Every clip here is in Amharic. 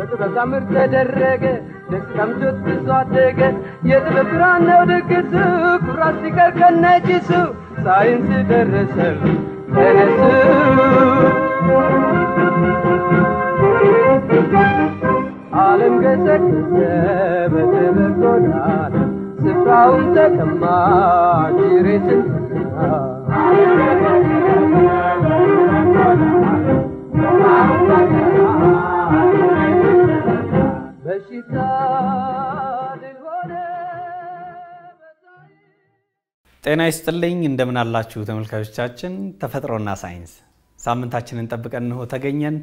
በተዛምር ተደረገ ደስታምጆት ተሷደገ የጥበብራን ነው ድግሱ ኩራት ሲቀር ከነጭሱ ሳይንስ ደረሰ ተነሱ ዓለም ገሰገሰ በትምህርት ጎዳና ስፍራውን ተቀማ ጅሬትን ጤና ይስጥልኝ እንደምን አላችሁ ተመልካቾቻችን ተፈጥሮና ሳይንስ ሳምንታችንን ጠብቀን ነው ተገኘን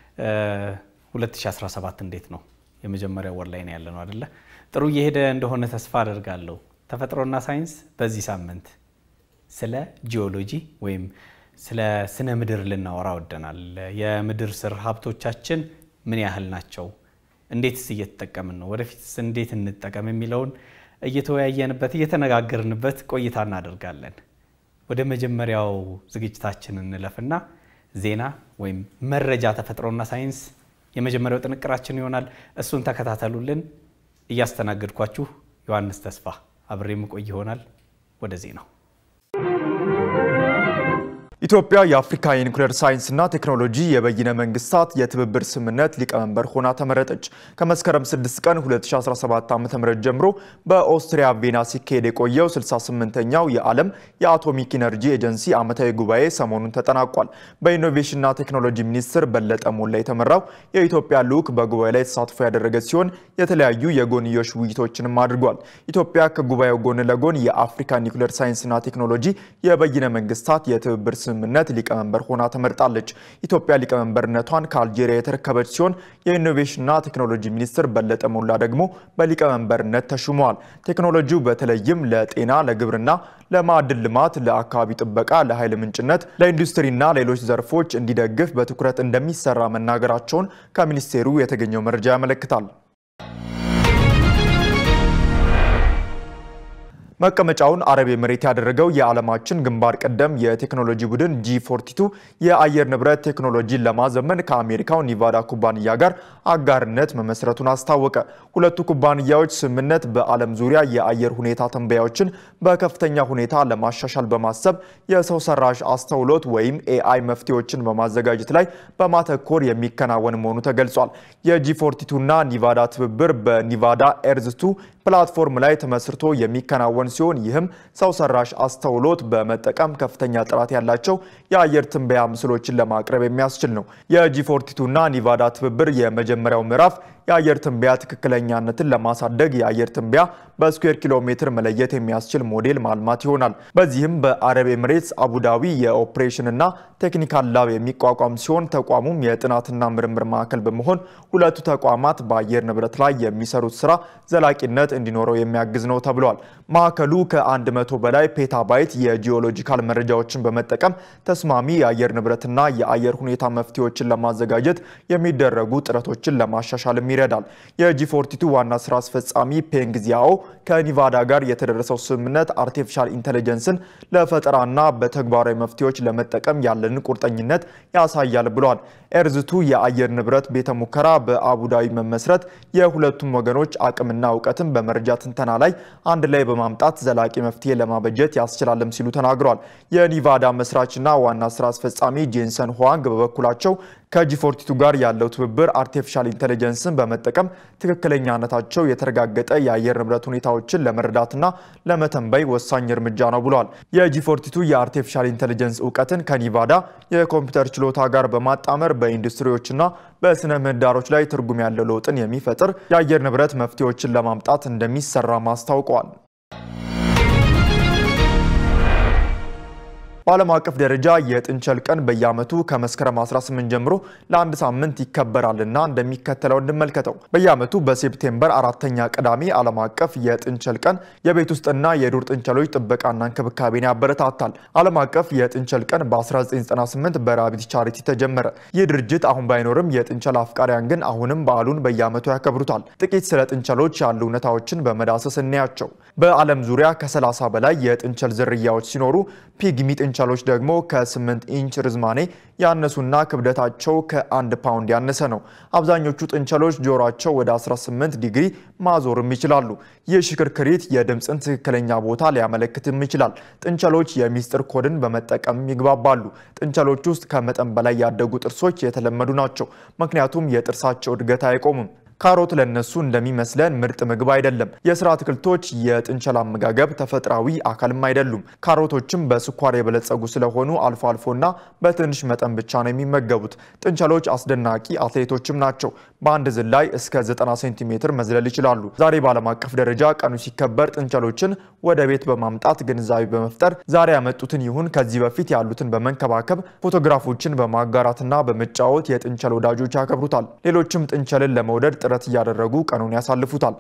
2017 እንዴት ነው የመጀመሪያው ወር ላይ ነው ያለነው አይደለ ጥሩ እየሄደ እንደሆነ ተስፋ አደርጋለሁ ተፈጥሮና ሳይንስ በዚህ ሳምንት ስለ ጂኦሎጂ ወይም ስለ ስነ ምድር ልናወራ ወደናል የምድር ስር ሀብቶቻችን ምን ያህል ናቸው እንዴትስ እየተጠቀምን ነው ወደፊትስ እንዴት እንጠቀም የሚለውን እየተወያየንበት እየተነጋገርንበት ቆይታ እናደርጋለን ወደ መጀመሪያው ዝግጅታችን እንለፍና ዜና ወይም መረጃ ተፈጥሮና ሳይንስ የመጀመሪያው ጥንቅራችን ይሆናል እሱን ተከታተሉልን እያስተናገድኳችሁ ዮሐንስ ተስፋ አብሬም ቆይ ይሆናል ወደ ዜናው ኢትዮጵያ የአፍሪካ የኒኩሌር ሳይንስና ቴክኖሎጂ የበይነ መንግስታት የትብብር ስምምነት ሊቀመንበር ሆና ተመረጠች ከመስከረም 6 ቀን 2017 ዓ.ም ጀምሮ በኦስትሪያ ቪየና ሲካሄድ የቆየው 68ኛው የዓለም የአቶሚክ ኢነርጂ ኤጀንሲ ዓመታዊ ጉባኤ ሰሞኑን ተጠናቋል በኢኖቬሽንና ቴክኖሎጂ ሚኒስትር በለጠ ሞላ የተመራው የኢትዮጵያ ልዑክ በጉባኤው ላይ ተሳትፎ ያደረገ ሲሆን የተለያዩ የጎንዮሽ ውይይቶችንም አድርጓል ኢትዮጵያ ከጉባኤው ጎን ለጎን የአፍሪካ ኒኩሌር ሳይንስና ቴክኖሎጂ የበይነ መንግስታት የትብብር ስምምነት ሊቀመንበር ሆና ተመርጣለች ኢትዮጵያ ሊቀመንበርነቷን ከአልጄሪያ የተረከበች ሲሆን የኢኖቬሽንና ቴክኖሎጂ ሚኒስትር በለጠ ሞላ ደግሞ በሊቀመንበርነት ተሹመዋል ቴክኖሎጂው በተለይም ለጤና ለግብርና ለማዕድን ልማት ለአካባቢ ጥበቃ ለኃይል ምንጭነት ለኢንዱስትሪና ሌሎች ዘርፎች እንዲደግፍ በትኩረት እንደሚሰራ መናገራቸውን ከሚኒስቴሩ የተገኘው መረጃ ያመለክታል መቀመጫውን አረብ ኤሚሬት ያደረገው የዓለማችን ግንባር ቀደም የቴክኖሎጂ ቡድን G42 የአየር ንብረት ቴክኖሎጂን ለማዘመን ከአሜሪካው ኒቫዳ ኩባንያ ጋር አጋርነት መመስረቱን አስታወቀ ሁለቱ ኩባንያዎች ስምምነት በዓለም ዙሪያ የአየር ሁኔታ ተንበያዎችን በከፍተኛ ሁኔታ ለማሻሻል በማሰብ የሰው ሰራሽ አስተውሎት ወይም AI መፍትሄዎችን በማዘጋጀት ላይ በማተኮር የሚከናወን መሆኑ ተገልጿል የG42 እና ኒቫዳ ትብብር በኒቫዳ ኤርዝ 2 ፕላትፎርም ላይ ተመስርቶ የሚከናወን ሲሆን ይህም ሰው ሰራሽ አስተውሎት በመጠቀም ከፍተኛ ጥራት ያላቸው የአየር ትንበያ ምስሎችን ለማቅረብ የሚያስችል ነው የG42 እና ኒቫዳ ትብብር የመጀመሪያው ምዕራፍ የአየር ትንበያ ትክክለኛነትን ለማሳደግ የአየር ትንበያ በስኩዌር ኪሎ ሜትር መለየት የሚያስችል ሞዴል ማልማት ይሆናል በዚህም በአረብ ኤሚሬትስ አቡዳቢ የኦፕሬሽን እና ቴክኒካል ላብ የሚቋቋም ሲሆን ተቋሙም የጥናትና ምርምር ማዕከል በመሆን ሁለቱ ተቋማት በአየር ንብረት ላይ የሚሰሩት ስራ ዘላቂነት እንዲኖረው የሚያግዝ ነው ተብሏል ማዕከሉ ከ100 በላይ ፔታባይት የጂኦሎጂካል መረጃዎችን በመጠቀም ተስማሚ የአየር ንብረትና የአየር ሁኔታ መፍትሄዎችን ለማዘጋጀት የሚደረጉ ጥረቶችን ለማሻሻል ይረዳል የG42 ዋና ስራ አስፈጻሚ ፔንግ ዚያኦ ከኒቫዳ ጋር የተደረሰው ስምምነት አርቲፊሻል ኢንተለጀንስን ለፈጠራና በተግባራዊ መፍትሄዎች ለመጠቀም ያለን ቁርጠኝነት ያሳያል ብለዋል ኤርዝ2 የአየር ንብረት ቤተ ሙከራ በአቡዳቢ መመስረት የሁለቱም ወገኖች አቅምና ዕውቀትን በመረጃ ትንተና ላይ አንድ ላይ በማምጣት ዘላቂ መፍትሄ ለማበጀት ያስችላልም ሲሉ ተናግረዋል የኒቫዳ መስራችና ዋና ስራ አስፈጻሚ ጄንሰን ሁዋንግ በበኩላቸው ከG42 ጋር ያለው ትብብር አርቲፊሻል ኢንተለጀንስን በመጠቀም ትክክለኛነታቸው የተረጋገጠ የአየር ንብረት ሁኔታዎችን ለመረዳትና ለመተንበይ ወሳኝ እርምጃ ነው ብለዋል የG42 የአርቲፊሻል ኢንተለጀንስ ዕውቀትን ከኒቫዳ የኮምፒውተር ችሎታ ጋር በማጣመር በኢንዱስትሪዎችና በስነ ምህዳሮች ላይ ትርጉም ያለው ለውጥን የሚፈጥር የአየር ንብረት መፍትሄዎችን ለማምጣት እንደሚሰራ ማስታወቋል በዓለም አቀፍ ደረጃ የጥንቸል ቀን በየዓመቱ ከመስከረም 18 ጀምሮ ለአንድ ሳምንት ይከበራልና እንደሚከተለው እንመልከተው በየዓመቱ በሴፕቴምበር 4ኛ ቅዳሜ ዓለም አቀፍ የጥንቸል ቀን የቤት ውስጥና የዱር ጥንቸሎች ጥበቃና እንክብካቤን ያበረታታል ዓለም አቀፍ የጥንቸል ቀን በ1998 በራቢት ቻሪቲ ተጀመረ ይህ ድርጅት አሁን ባይኖርም የጥንቸል አፍቃሪያን ግን አሁንም በዓሉን በየዓመቱ ያከብሩታል ጥቂት ስለ ጥንቸሎች ያሉ እውነታዎችን በመዳሰስ እናያቸው በዓለም ዙሪያ ከ30 በላይ የጥንቸል ዝርያዎች ሲኖሩ ፒግሚ ጥንቸሎች ደግሞ ከ8 ኢንች ርዝማኔ ያነሱና ክብደታቸው ከ1 ፓውንድ ያነሰ ነው። አብዛኞቹ ጥንቸሎች ጆሮአቸው ወደ 18 ዲግሪ ማዞርም ይችላሉ። ይህ ሽክርክሪት የድምፅን ትክክለኛ ቦታ ሊያመለክትም ይችላል። ጥንቸሎች የሚስጥር ኮድን በመጠቀም ይግባባሉ። ጥንቸሎች ውስጥ ከመጠን በላይ ያደጉ ጥርሶች የተለመዱ ናቸው፣ ምክንያቱም የጥርሳቸው እድገት አይቆምም። ካሮት ለነሱ እንደሚመስለን ምርጥ ምግብ አይደለም። የስራ አትክልቶች የጥንቸል አመጋገብ ተፈጥሯዊ አካልም አይደሉም። ካሮቶችም በስኳር የበለጸጉ ስለሆኑ አልፎ አልፎና በትንሽ መጠን ብቻ ነው የሚመገቡት። ጥንቸሎች አስደናቂ አትሌቶችም ናቸው። በአንድ ዝላይ እስከ 90 ሴንቲሜትር መዝለል ይችላሉ። ዛሬ በዓለም አቀፍ ደረጃ ቀኑ ሲከበር ጥንቸሎችን ወደ ቤት በማምጣት ግንዛቤ በመፍጠር ዛሬ ያመጡትን ይሁን ከዚህ በፊት ያሉትን በመንከባከብ ፎቶግራፎችን በማጋራትና በመጫወት የጥንቸል ወዳጆች ያከብሩታል። ሌሎችም ጥንቸልን ለመውደድ ጥረት እያደረጉ ቀኑን ያሳልፉታል።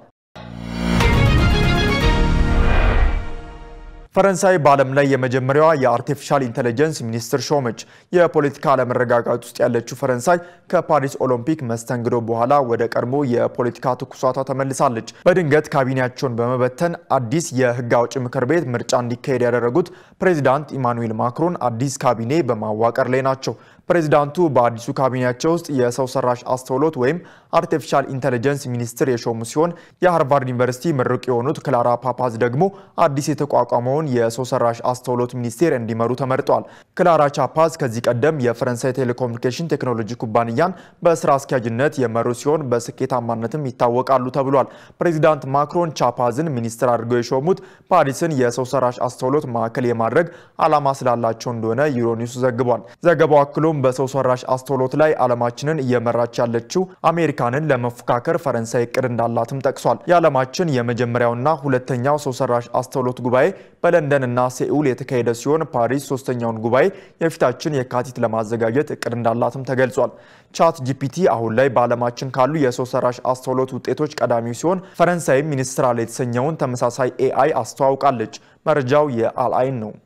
ፈረንሳይ በዓለም ላይ የመጀመሪያዋ የአርቲፊሻል ኢንተለጀንስ ሚኒስትር ሾመች። የፖለቲካ አለመረጋጋት ውስጥ ያለችው ፈረንሳይ ከፓሪስ ኦሎምፒክ መስተንግዶ በኋላ ወደ ቀድሞ የፖለቲካ ትኩሳቷ ተመልሳለች። በድንገት ካቢኔያቸውን በመበተን አዲስ የህግ አውጪ ምክር ቤት ምርጫ እንዲካሄድ ያደረጉት ፕሬዚዳንት ኢማኑኤል ማክሮን አዲስ ካቢኔ በማዋቀር ላይ ናቸው። ፕሬዚዳንቱ በአዲሱ ካቢኔያቸው ውስጥ የሰው ሰራሽ አስተውሎት ወይም አርቲፊሻል ኢንተለጀንስ ሚኒስትር የሾሙ ሲሆን የሃርቫርድ ዩኒቨርሲቲ ምሩቅ የሆኑት ክላራ ፓፓዝ ደግሞ አዲስ የተቋቋመውን የሰው ሰራሽ አስተውሎት ሚኒስቴር እንዲመሩ ተመርጠዋል። ክላራ ቻፓዝ ከዚህ ቀደም የፈረንሳይ ቴሌኮሙኒኬሽን ቴክኖሎጂ ኩባንያን በስራ አስኪያጅነት የመሩ ሲሆን በስኬታማነትም ይታወቃሉ ተብሏል። ፕሬዚዳንት ማክሮን ቻፓዝን ሚኒስትር አድርገው የሾሙት ፓሪስን የሰው ሰራሽ አስተውሎት ማዕከል የማድረግ ዓላማ ስላላቸው እንደሆነ ዩሮኒውስ ዘግቧል። ዘገባው አክሎ በሰው ሰራሽ አስተውሎት ላይ ዓለማችንን እየመራች ያለችው አሜሪካንን ለመፎካከር ፈረንሳይ እቅድ እንዳላትም ጠቅሷል። የዓለማችን የመጀመሪያውና ሁለተኛው ሰው ሰራሽ አስተውሎት ጉባኤ በለንደን እና ሴኡል የተካሄደ ሲሆን ፓሪስ ሶስተኛውን ጉባኤ የፊታችን የካቲት ለማዘጋጀት እቅድ እንዳላትም ተገልጿል። ቻት ጂፒቲ አሁን ላይ በዓለማችን ካሉ የሰው ሰራሽ አስተውሎት ውጤቶች ቀዳሚው ሲሆን ፈረንሳይ ሚኒስትራል የተሰኘውን ተመሳሳይ ኤአይ አስተዋውቃለች። መረጃው የአልአይን ነው።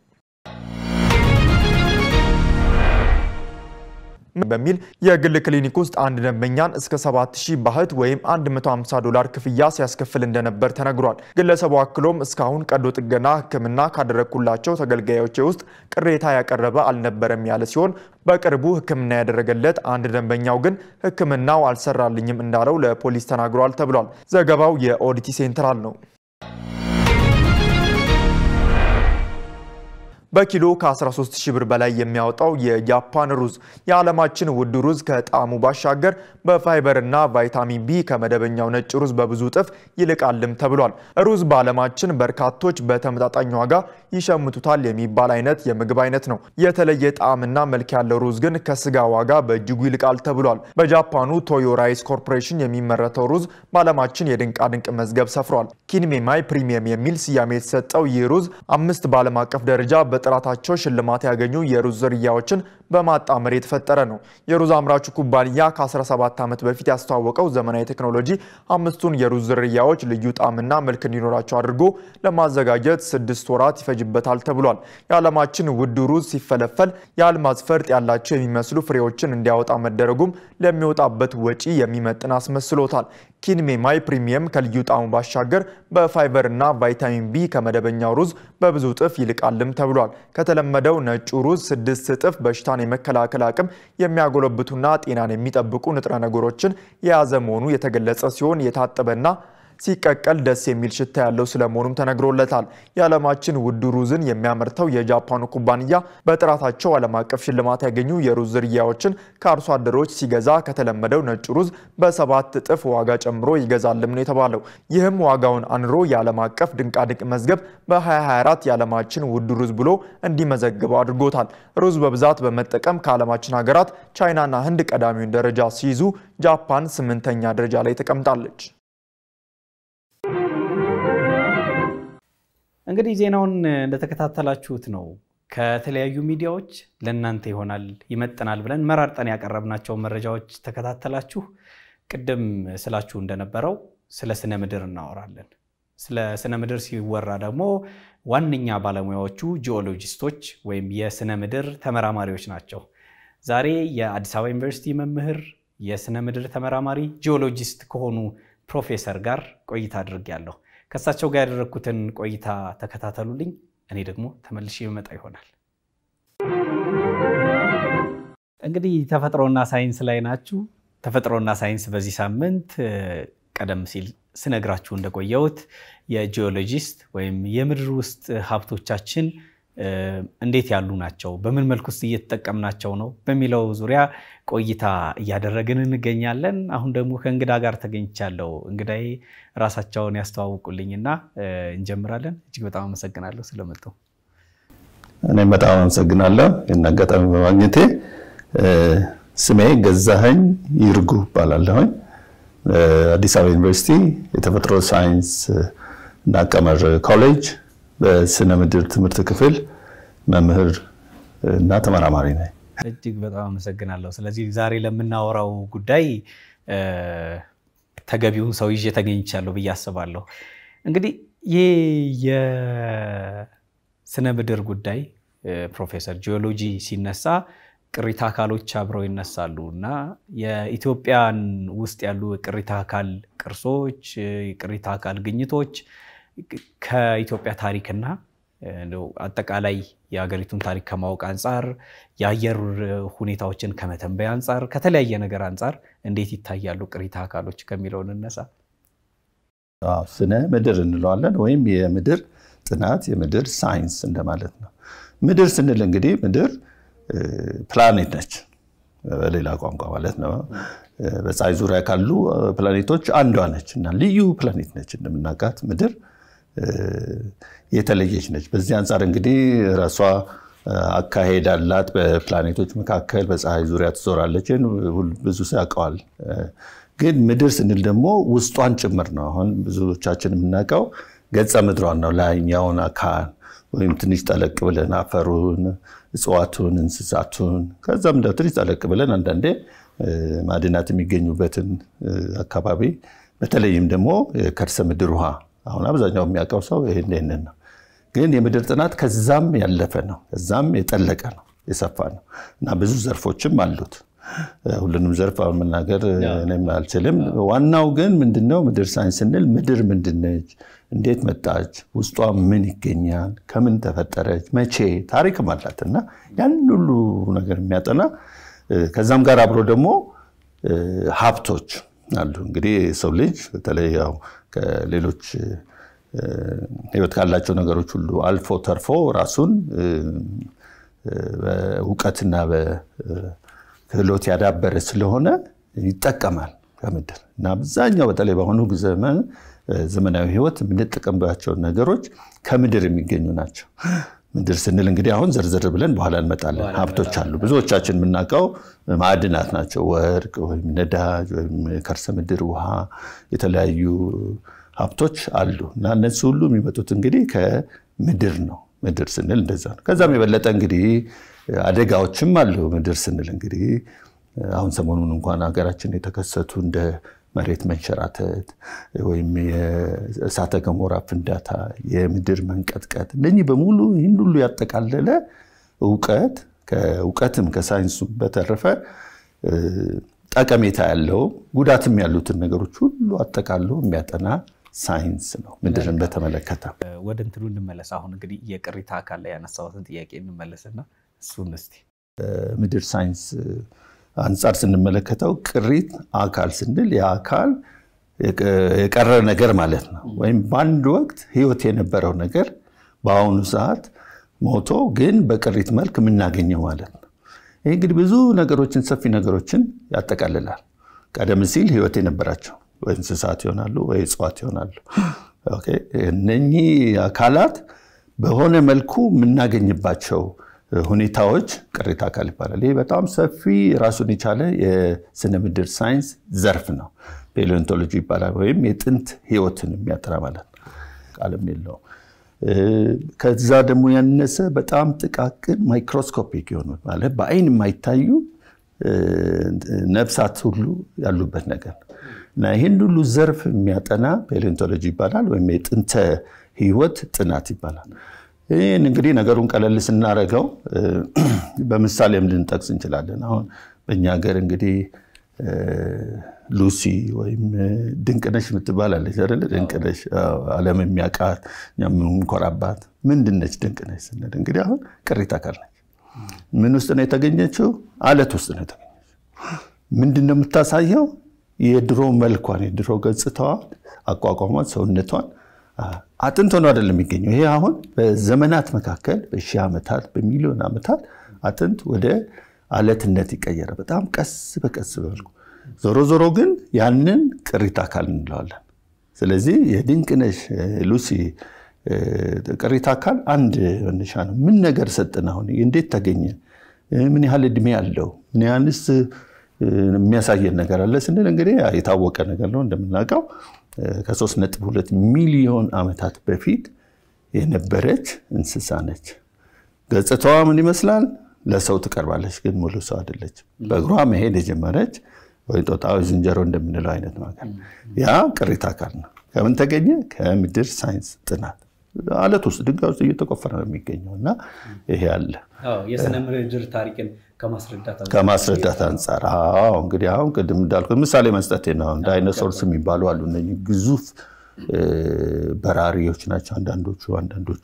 በሚል የግል ክሊኒክ ውስጥ አንድ ደንበኛን እስከ 7000 ባህት ወይም $150 ክፍያ ሲያስከፍል እንደነበር ተነግሯል። ግለሰቡ አክሎም እስካሁን ቀዶ ጥገና ሕክምና ካደረኩላቸው ተገልጋዮች ውስጥ ቅሬታ ያቀረበ አልነበረም ያለ ሲሆን በቅርቡ ሕክምና ያደረገለት አንድ ደንበኛው ግን ሕክምናው አልሰራልኝም እንዳለው ለፖሊስ ተናግሯል ተብሏል። ዘገባው የኦዲቲ ሴንትራል ነው። በኪሎ ከ13000 ብር በላይ የሚያወጣው የጃፓን ሩዝ የዓለማችን ውድ ሩዝ ከጣዕሙ ባሻገር በፋይበርና ቫይታሚን ቢ ከመደበኛው ነጭ ሩዝ በብዙ እጥፍ ይልቃልም ተብሏል። ሩዝ በዓለማችን በርካቶች በተመጣጣኝ ዋጋ ይሸምቱታል የሚባል አይነት የምግብ አይነት ነው። የተለየ ጣዕምና መልክ ያለው ሩዝ ግን ከስጋ ዋጋ በእጅጉ ይልቃል ተብሏል። በጃፓኑ ቶዮ ራይስ ኮርፖሬሽን የሚመረተው ሩዝ በዓለማችን የድንቃ ድንቅ መዝገብ ሰፍሯል። ኪንሜማይ ፕሪሚየም የሚል ስያሜ የተሰጠው ይህ ሩዝ 5 በዓለም አቀፍ ደረጃ በጥራታቸው ሽልማት ያገኙ የሩዝ ዝርያዎችን በማጣመር የተፈጠረ ነው። የሩዝ አምራቹ ኩባንያ ከ17 ዓመት በፊት ያስተዋወቀው ዘመናዊ ቴክኖሎጂ 5ቱን የሩዝ ዝርያዎች ልዩ ጣዕምና መልክ እንዲኖራቸው አድርጎ ለማዘጋጀት 6 ወራት ይፈጅበታል ተብሏል። የዓለማችን ውድ ሩዝ ሲፈለፈል የአልማዝ ፈርጥ ያላቸው የሚመስሉ ፍሬዎችን እንዲያወጣ መደረጉም ለሚወጣበት ወጪ የሚመጥን አስመስሎታል። ኪንሜማይ ፕሪሚየም ከልዩ ጣዕሙ ባሻገር በፋይበርና ቫይታሚን ቢ ከመደበኛው ሩዝ በብዙ እጥፍ ይልቃልም ተብሏል። ከተለመደው ነጩ ሩዝ 6 እጥፍ በሽታን የመከላከል አቅም የሚያጎለብቱና ጤናን የሚጠብቁ ንጥረ ነገሮችን የያዘ መሆኑ የተገለጸ ሲሆን የታጠበና ሲቀቀል ደስ የሚል ሽታ ያለው ስለመሆኑም ተነግሮለታል። የዓለማችን ውድ ሩዝን የሚያመርተው የጃፓኑ ኩባንያ በጥራታቸው ዓለም አቀፍ ሽልማት ያገኙ የሩዝ ዝርያዎችን ከአርሶ አደሮች ሲገዛ ከተለመደው ነጭ ሩዝ በ7 እጥፍ ዋጋ ጨምሮ ይገዛልም ነው የተባለው። ይህም ዋጋውን አንሮ የዓለም አቀፍ ድንቃድንቅ መዝገብ በ2024 የዓለማችን ውድ ሩዝ ብሎ እንዲመዘግበው አድርጎታል። ሩዝ በብዛት በመጠቀም ከዓለማችን ሀገራት ቻይናና ህንድ ቀዳሚውን ደረጃ ሲይዙ ጃፓን 8ኛ ደረጃ ላይ ተቀምጣለች። እንግዲህ ዜናውን እንደተከታተላችሁት ነው። ከተለያዩ ሚዲያዎች ለእናንተ ይሆናል ይመጥናል ብለን መራርጠን ያቀረብናቸው መረጃዎች ተከታተላችሁ። ቅድም ስላችሁ እንደነበረው ስለ ስነ ምድር እናወራለን። ስለ ስነ ምድር ሲወራ ደግሞ ዋነኛ ባለሙያዎቹ ጂኦሎጂስቶች ወይም የስነ ምድር ተመራማሪዎች ናቸው። ዛሬ የአዲስ አበባ ዩኒቨርሲቲ መምህር የስነ ምድር ተመራማሪ ጂኦሎጂስት ከሆኑ ፕሮፌሰር ጋር ቆይታ አድርጌያለሁ። ከሳቸው ጋር ያደረኩትን ቆይታ ተከታተሉልኝ። እኔ ደግሞ ተመልሼ መጣ ይሆናል። እንግዲህ ተፈጥሮና ሳይንስ ላይ ናችሁ። ተፈጥሮና ሳይንስ በዚህ ሳምንት ቀደም ሲል ስነግራችሁ እንደቆየሁት የጂኦሎጂስት ወይም የምድር ውስጥ ሀብቶቻችን እንዴት ያሉ ናቸው፣ በምን መልኩ ውስጥ እየተጠቀምናቸው ነው በሚለው ዙሪያ ቆይታ እያደረግን እንገኛለን። አሁን ደግሞ ከእንግዳ ጋር ተገኝቻለሁ። እንግዳዬ ራሳቸውን ያስተዋውቁልኝና እንጀምራለን። እጅግ በጣም አመሰግናለሁ ስለመጡ። እኔም በጣም አመሰግናለሁ እናጋጣሚ በማግኘቴ። ስሜ ገዛኸኝ ይርጉ እባላለሁ። አዲስ አበባ ዩኒቨርሲቲ የተፈጥሮ ሳይንስ እና ቀመር ኮሌጅ በስነ ምድር ትምህርት ክፍል መምህር እና ተመራማሪ ነኝ። እጅግ በጣም አመሰግናለሁ። ስለዚህ ዛሬ ለምናወራው ጉዳይ ተገቢውን ሰው ይዤ ተገኝቻለሁ ብዬ አስባለሁ። እንግዲህ ይህ የስነ ምድር ጉዳይ ፕሮፌሰር ጂኦሎጂ ሲነሳ ቅሪታ አካሎች አብረው ይነሳሉ እና የኢትዮጵያን ውስጥ ያሉ ቅሪታ አካል ቅርሶች፣ ቅሪታ አካል ግኝቶች ከኢትዮጵያ ታሪክና አጠቃላይ የሀገሪቱን ታሪክ ከማወቅ አንፃር የአየር ሁኔታዎችን ከመተንበይ አንፃር ከተለያየ ነገር አንፃር እንዴት ይታያሉ ቅሪታ አካሎች ከሚለው እንነሳ። ስነ ምድር እንለዋለን ወይም የምድር ጥናት የምድር ሳይንስ እንደማለት ነው። ምድር ስንል እንግዲህ ምድር ፕላኔት ነች በሌላ ቋንቋ ማለት ነው። በፀሐይ ዙሪያ ካሉ ፕላኔቶች አንዷ ነች እና ልዩ ፕላኔት ነች። እንደምናውቃት ምድር የተለየች ነች። በዚህ አንፃር እንግዲህ ራሷ አካሄድ አላት። በፕላኔቶች መካከል በፀሐይ ዙሪያ ትዞራለች። ብዙ ሰው ያውቀዋል። ግን ምድር ስንል ደግሞ ውስጧን ጭምር ነው። አሁን ብዙዎቻችን የምናውቀው ገጸ ምድሯን ነው፣ ላይኛውን አካል ወይም ትንሽ ጠለቅ ብለን አፈሩን፣ እጽዋቱን፣ እንስሳቱን ከዛም እንደ ትንሽ ጠለቅ ብለን አንዳንዴ ማዕድናት የሚገኙበትን አካባቢ በተለይም ደግሞ የከርሰ ምድር ውሃ አሁን አብዛኛው የሚያውቀው ሰው ይሄንን ነው። ግን የምድር ጥናት ከዛም ያለፈ ነው፣ ከዛም የጠለቀ ነው፣ የሰፋ ነው እና ብዙ ዘርፎችም አሉት። ሁሉንም ዘርፍ መናገር እኔም አልችልም። ዋናው ግን ምንድነው ምድር ሳይንስ ስንል ምድር ምንድነች፣ እንዴት መጣች፣ ውስጧ ምን ይገኛል፣ ከምን ተፈጠረች፣ መቼ ታሪክም አላትና ያን ሁሉ ነገር የሚያጠና ከዛም ጋር አብሮ ደግሞ ሀብቶች አሉ። እንግዲህ ሰው ልጅ በተለይ ያው ከሌሎች ህይወት ካላቸው ነገሮች ሁሉ አልፎ ተርፎ ራሱን በእውቀትና በክህሎት ያዳበረ ስለሆነ ይጠቀማል ከምድር እና አብዛኛው በተለይ በአሁኑ ዘመናዊ ህይወት የምንጠቀምባቸው ነገሮች ከምድር የሚገኙ ናቸው። ምድር ስንል እንግዲህ አሁን ዝርዝር ብለን በኋላ እንመጣለን። ሀብቶች አሉ ብዙዎቻችን የምናውቀው ማዕድናት ናቸው። ወርቅ ወይም ነዳጅ ወይም ከርሰ ምድር ውሃ፣ የተለያዩ ሀብቶች አሉ እና እነሱ ሁሉ የሚመጡት እንግዲህ ከምድር ነው። ምድር ስንል እንደዛ ነው። ከዛም የበለጠ እንግዲህ አደጋዎችም አሉ። ምድር ስንል እንግዲህ አሁን ሰሞኑን እንኳን ሀገራችን የተከሰቱ እንደ መሬት መንሸራተት ወይም የእሳተ ገሞራ ፍንዳታ፣ የምድር መንቀጥቀጥ እነኚህ በሙሉ ይህን ሁሉ ያጠቃለለ እውቀት ከእውቀትም ከሳይንሱ በተረፈ ጠቀሜታ ያለው ጉዳትም ያሉትን ነገሮች ሁሉ አጠቃሎ የሚያጠና ሳይንስ ነው ምድርን በተመለከተ። ወደ እንትኑ እንመለስ። አሁን እንግዲህ የቅሪታ አካል ላይ ያነሳሁትን ጥያቄ እንመለስና እሱን እስቲ ምድር ሳይንስ አንፃር ስንመለከተው ቅሪት አካል ስንል የአካል የቀረ ነገር ማለት ነው። ወይም በአንድ ወቅት ህይወት የነበረው ነገር በአሁኑ ሰዓት ሞቶ ግን በቅሪት መልክ የምናገኘው ማለት ነው። ይህ እንግዲህ ብዙ ነገሮችን ሰፊ ነገሮችን ያጠቃልላል። ቀደም ሲል ህይወት የነበራቸው ወይ እንስሳት ይሆናሉ ወይ እጽዋት ይሆናሉ። ኦኬ እነኚህ አካላት በሆነ መልኩ የምናገኝባቸው ሁኔታዎች ቅሪተ አካል ይባላል። ይሄ በጣም ሰፊ ራሱን የቻለ የስነ ምድር ሳይንስ ዘርፍ ነው። ፔሊዮንቶሎጂ ይባላል ወይም የጥንት ህይወትን የሚያጠና ማለት ነው። ቃልም የለውም። ከዛ ደግሞ ያነሰ በጣም ጥቃቅን ማይክሮስኮፒክ የሆኑ ማለት በአይን የማይታዩ ነፍሳት ሁሉ ያሉበት ነገር እና ይሄን ሁሉ ዘርፍ የሚያጠና ፔሊዮንቶሎጂ ይባላል ወይም የጥንተ ህይወት ጥናት ይባላል። ይሄን እንግዲህ ነገሩን ቀለል ስናረጋው በምሳሌም ልንጠቅስ እንችላለን። አሁን በእኛ ሀገር እንግዲህ ሉሲ ወይም ድንቅነሽ የምትባላለች አይደል? ድንቅነሽ ዓለም የሚያውቃት እኛም የምንኮራባት ምንድነች ድንቅነሽ ስንል እንግዲህ አሁን ቅሪተ አካል ነች። ምን ውስጥ ነው የተገኘችው? አለት ውስጥ ነው የተገኘችው። ምንድነው የምታሳየው? የድሮ መልኳን፣ የድሮ ገጽታዋን፣ አቋቋሟን፣ ሰውነቷን አጥንት ሆኖ አይደለም የሚገኘው። ይሄ አሁን በዘመናት መካከል በሺህ ዓመታት በሚሊዮን ዓመታት አጥንት ወደ አለትነት ይቀየረ በጣም ቀስ በቀስ በልኩ። ዞሮ ግን ያንን ቅሪተ አካል እንለዋለን። ስለዚህ የድንቅነሽ ሉሲ ቅሪተ አካል አንድ መነሻ ነው። ምን ነገር ሰጠና አሁን እንዴት ተገኘ? ምን ያህል እድሜ ያለው ምን ያንስ የሚያሳየን ነገር አለ ስንል እንግዲህ የታወቀ ነገር ነው እንደምናውቀው ከ3.2 ሚሊዮን ዓመታት በፊት የነበረች እንስሳ ነች። ገጽታዋ ምን ይመስላል? ለሰው ትቀርባለች ግን ሙሉ ሰው አይደለች። በእግሯ መሄድ የጀመረች ወይ ጦጣው ዝንጀሮ እንደምንለው አይነት ነገር ያ ቅሪተ አካል ነው። ከምን ተገኘ? ከምድር ሳይንስ ጥናት አለት ውስጥ ድንጋይ ውስጥ እየተቆፈረ ነው የሚገኘውና ይሄ አለ። የስነ ምድር ታሪክን ከማስረዳት አንፃር እንግዲህ አሁን ቅድም እንዳልኩት ምሳሌ መስጠት ነው። ዳይኖሶርስ የሚባሉ አሉ። እነኚህ ግዙፍ በራሪዎች ናቸው። አንዳንዶቹ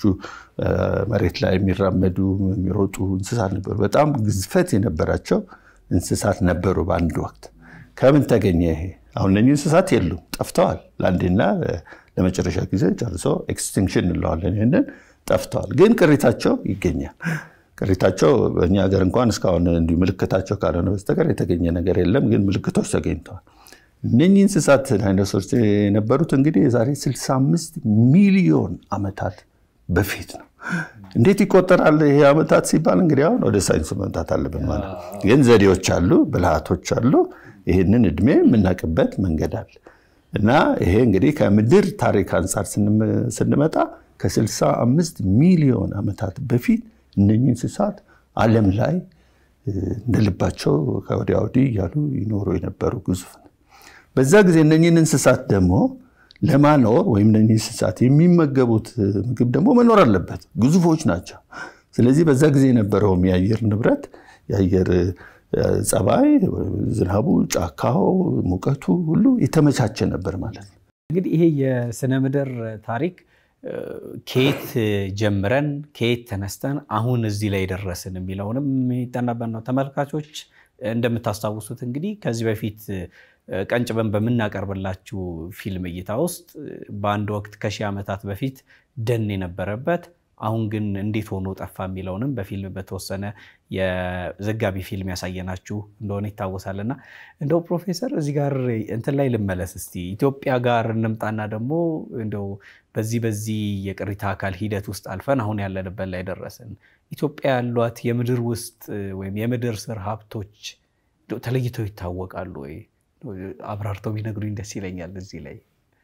መሬት ላይ የሚራመዱ የሚሮጡ እንስሳት ነበሩ። በጣም ግዝፈት የነበራቸው እንስሳት ነበሩ በአንድ ወቅት። ከምን ተገኘ ይሄ? አሁን እነኚህ እንስሳት የሉም፣ ጠፍተዋል። ለአንዴና ለመጨረሻ ጊዜ ጨርሶ ኤክስቲንክሽን እንለዋለን። ይሄንን ጠፍተዋል፣ ግን ቅሪታቸው ይገኛል። ቅሪታቸው በእኛ ሀገር እንኳን እስካሁን እንዲህ ምልክታቸው ካልሆነ በስተቀር የተገኘ ነገር የለም፣ ግን ምልክቶች ተገኝተዋል። እነኚህ እንስሳት ዳይኖሶርስ የነበሩት እንግዲህ የዛሬ 65 ሚሊዮን ዓመታት በፊት ነው። እንዴት ይቆጠራል ይሄ ዓመታት ሲባል እንግዲህ አሁን ወደ ሳይንስ መምጣት አለብን ማለት ነው። ግን ዘዴዎች አሉ፣ ብልሃቶች አሉ። ይሄንን እድሜ የምናውቅበት መንገድ አለ እና ይሄ እንግዲህ ከምድር ታሪክ አንፃር ስንመጣ ከ65 ሚሊዮን ዓመታት በፊት እነኚህ እንስሳት ዓለም ላይ እንደልባቸው ከወዲያ ወዲህ እያሉ ይኖሩ የነበሩ ግዙፍ ነው። በዛ ጊዜ እነኚህን እንስሳት ደግሞ ለማኖር ወይም እነኚህ እንስሳት የሚመገቡት ምግብ ደግሞ መኖር አለበት። ግዙፎች ናቸው። ስለዚህ በዛ ጊዜ የነበረው የአየር ንብረት የአየር ጸባይ፣ ዝናቡ፣ ጫካው፣ ሙቀቱ ሁሉ የተመቻቸ ነበር ማለት ነው። እንግዲህ ይሄ የስነ ምድር ታሪክ ከየት ጀምረን ከየት ተነስተን አሁን እዚህ ላይ ደረስን የሚለውንም ይጠናበን ነው። ተመልካቾች እንደምታስታውሱት እንግዲህ ከዚህ በፊት ቀንጭበን በመናቀርብላችሁ ፊልም እይታ ውስጥ በአንድ ወቅት ከሺህ ዓመታት በፊት ደን የነበረበት አሁን ግን እንዴት ሆኖ ጠፋ የሚለውንም በፊልም በተወሰነ የዘጋቢ ፊልም ያሳየናችሁ እንደሆነ ይታወሳልና እንደው ፕሮፌሰር እዚህ ጋር እንትን ላይ ልመለስ እስቲ ኢትዮጵያ ጋር እንምጣና ደግሞ እንደው በዚህ የቅሪተ አካል ሂደት ውስጥ አልፈን አሁን ያለንበት ላይ ደረስን። ኢትዮጵያ ያሏት የምድር ውስጥ ወይም የምድር ስር ሀብቶች ተለይተው ይታወቃሉ ወይ? አብራርተው ቢነግሩኝ ደስ ይለኛል። እዚህ ላይ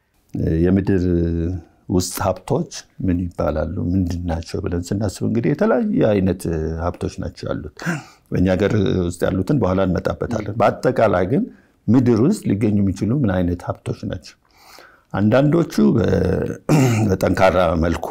የምድር ውስጥ ሀብቶች ምን ይባላሉ ምንድናቸው ብለን ስናስብ እንግዲህ የተለያየ አይነት ሀብቶች ናቸው ያሉት። በእኛ ሀገር ውስጥ ያሉትን በኋላ እንመጣበታለን። በአጠቃላይ ግን ምድር ውስጥ ሊገኙ የሚችሉ ምን አይነት ሀብቶች ናቸው? አንዳንዶቹ በጠንካራ መልኩ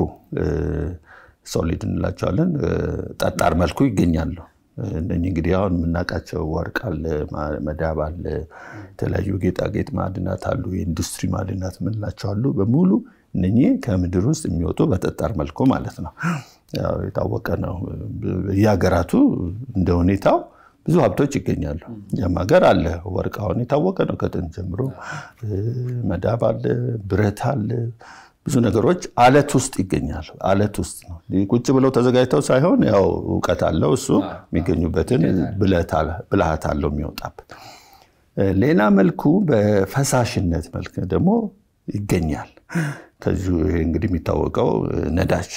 ሶሊድ እንላቸዋለን፣ ጠጣር መልኩ ይገኛሉ። እነኚህ እንግዲህ አሁን የምናውቃቸው ወርቅ አለ፣ መዳብ አለ፣ የተለያዩ ጌጣጌጥ ማዕድናት አሉ፣ የኢንዱስትሪ ማዕድናት የምንላቸው አሉ። በሙሉ እነኚህ ከምድር ውስጥ የሚወጡ በጠጣር መልኩ ማለት ነው። ያው የታወቀ ነው። የሀገራቱ እንደ ሁኔታው ብዙ ሀብቶች ይገኛሉ። እኛም ሀገር አለ ወርቅ አሁን የታወቀ ነው ከጥንት ጀምሮ። መዳብ አለ፣ ብረት አለ፣ ብዙ ነገሮች አለት ውስጥ ይገኛሉ። አለት ውስጥ ነው ቁጭ ብለው ተዘጋጅተው ሳይሆን ያው ዕውቀት አለው እሱ የሚገኙበትን ብልሃት አለው የሚወጣበት። ሌላ መልኩ በፈሳሽነት መልክ ደግሞ ይገኛል። ከዚሁ እንግዲህ የሚታወቀው ነዳጅ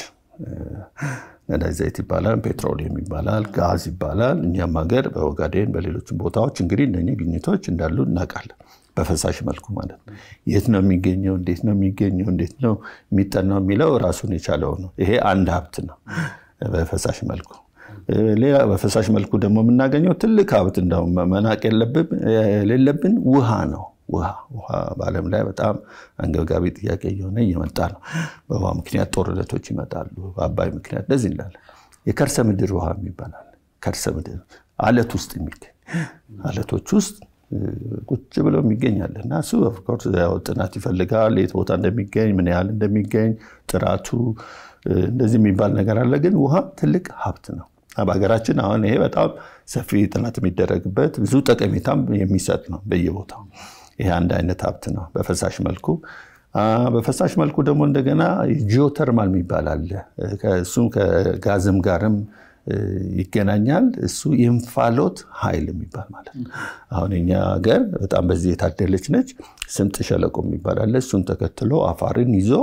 ዘይት ይባላል፣ ፔትሮሊየም ይባላል፣ ጋዝ ይባላል። እኛም ሀገር በኦጋዴን በሌሎችም ቦታዎች እንግዲህ እነኚህ ግኝቶች እንዳሉ እናውቃለን። በፈሳሽ መልኩ ማለት ነው። የት ነው የሚገኘው፣ እንዴት ነው የሚገኘው፣ እንዴት ነው የሚጠናው የሚለው ራሱን የቻለው ነው። ይሄ አንድ ሀብት ነው በፈሳሽ መልኩ። ሌላ በፈሳሽ መልኩ ደግሞ የምናገኘው ትልቅ ሀብት እንደው መናቅ የሌለብን ውሃ ነው። ውሃ በዓለም ላይ በጣም አንገብጋቢ ጥያቄ እየሆነ እየመጣ ነው። በውሃ ምክንያት ጦርነቶች ይመጣሉ። በአባይ ምክንያት እንደዚህ እንዳለ የከርሰ ምድር ውሃ ይባላል። ከርሰ ምድር አለት ውስጥ የሚገኝ አለቶች ውስጥ ቁጭ ብለው የሚገኛል እና እሱ ኦፍ ኮርስ ያው ጥናት ይፈልጋል። የት ቦታ እንደሚገኝ ምን ያህል እንደሚገኝ ጥራቱ እንደዚህ የሚባል ነገር አለ። ግን ውሃ ትልቅ ሀብት ነው። በሀገራችን አሁን ይሄ በጣም ሰፊ ጥናት የሚደረግበት ብዙ ጠቀሜታም የሚሰጥ ነው በየቦታው። ይሄ አንድ አይነት ሀብት ነው በፈሳሽ መልኩ። በፈሳሽ መልኩ ደግሞ እንደገና ጂኦተርማል የሚባል አለ። ከእሱም ከጋዝም ጋርም ይገናኛል። እሱ የእንፋሎት ኃይል የሚባል ማለት ነው። አሁን እኛ ሀገር በጣም በዚህ የታደለች ነች። ስምጥ ሸለቆ የሚባል አለ። እሱን ተከትሎ አፋርን ይዞ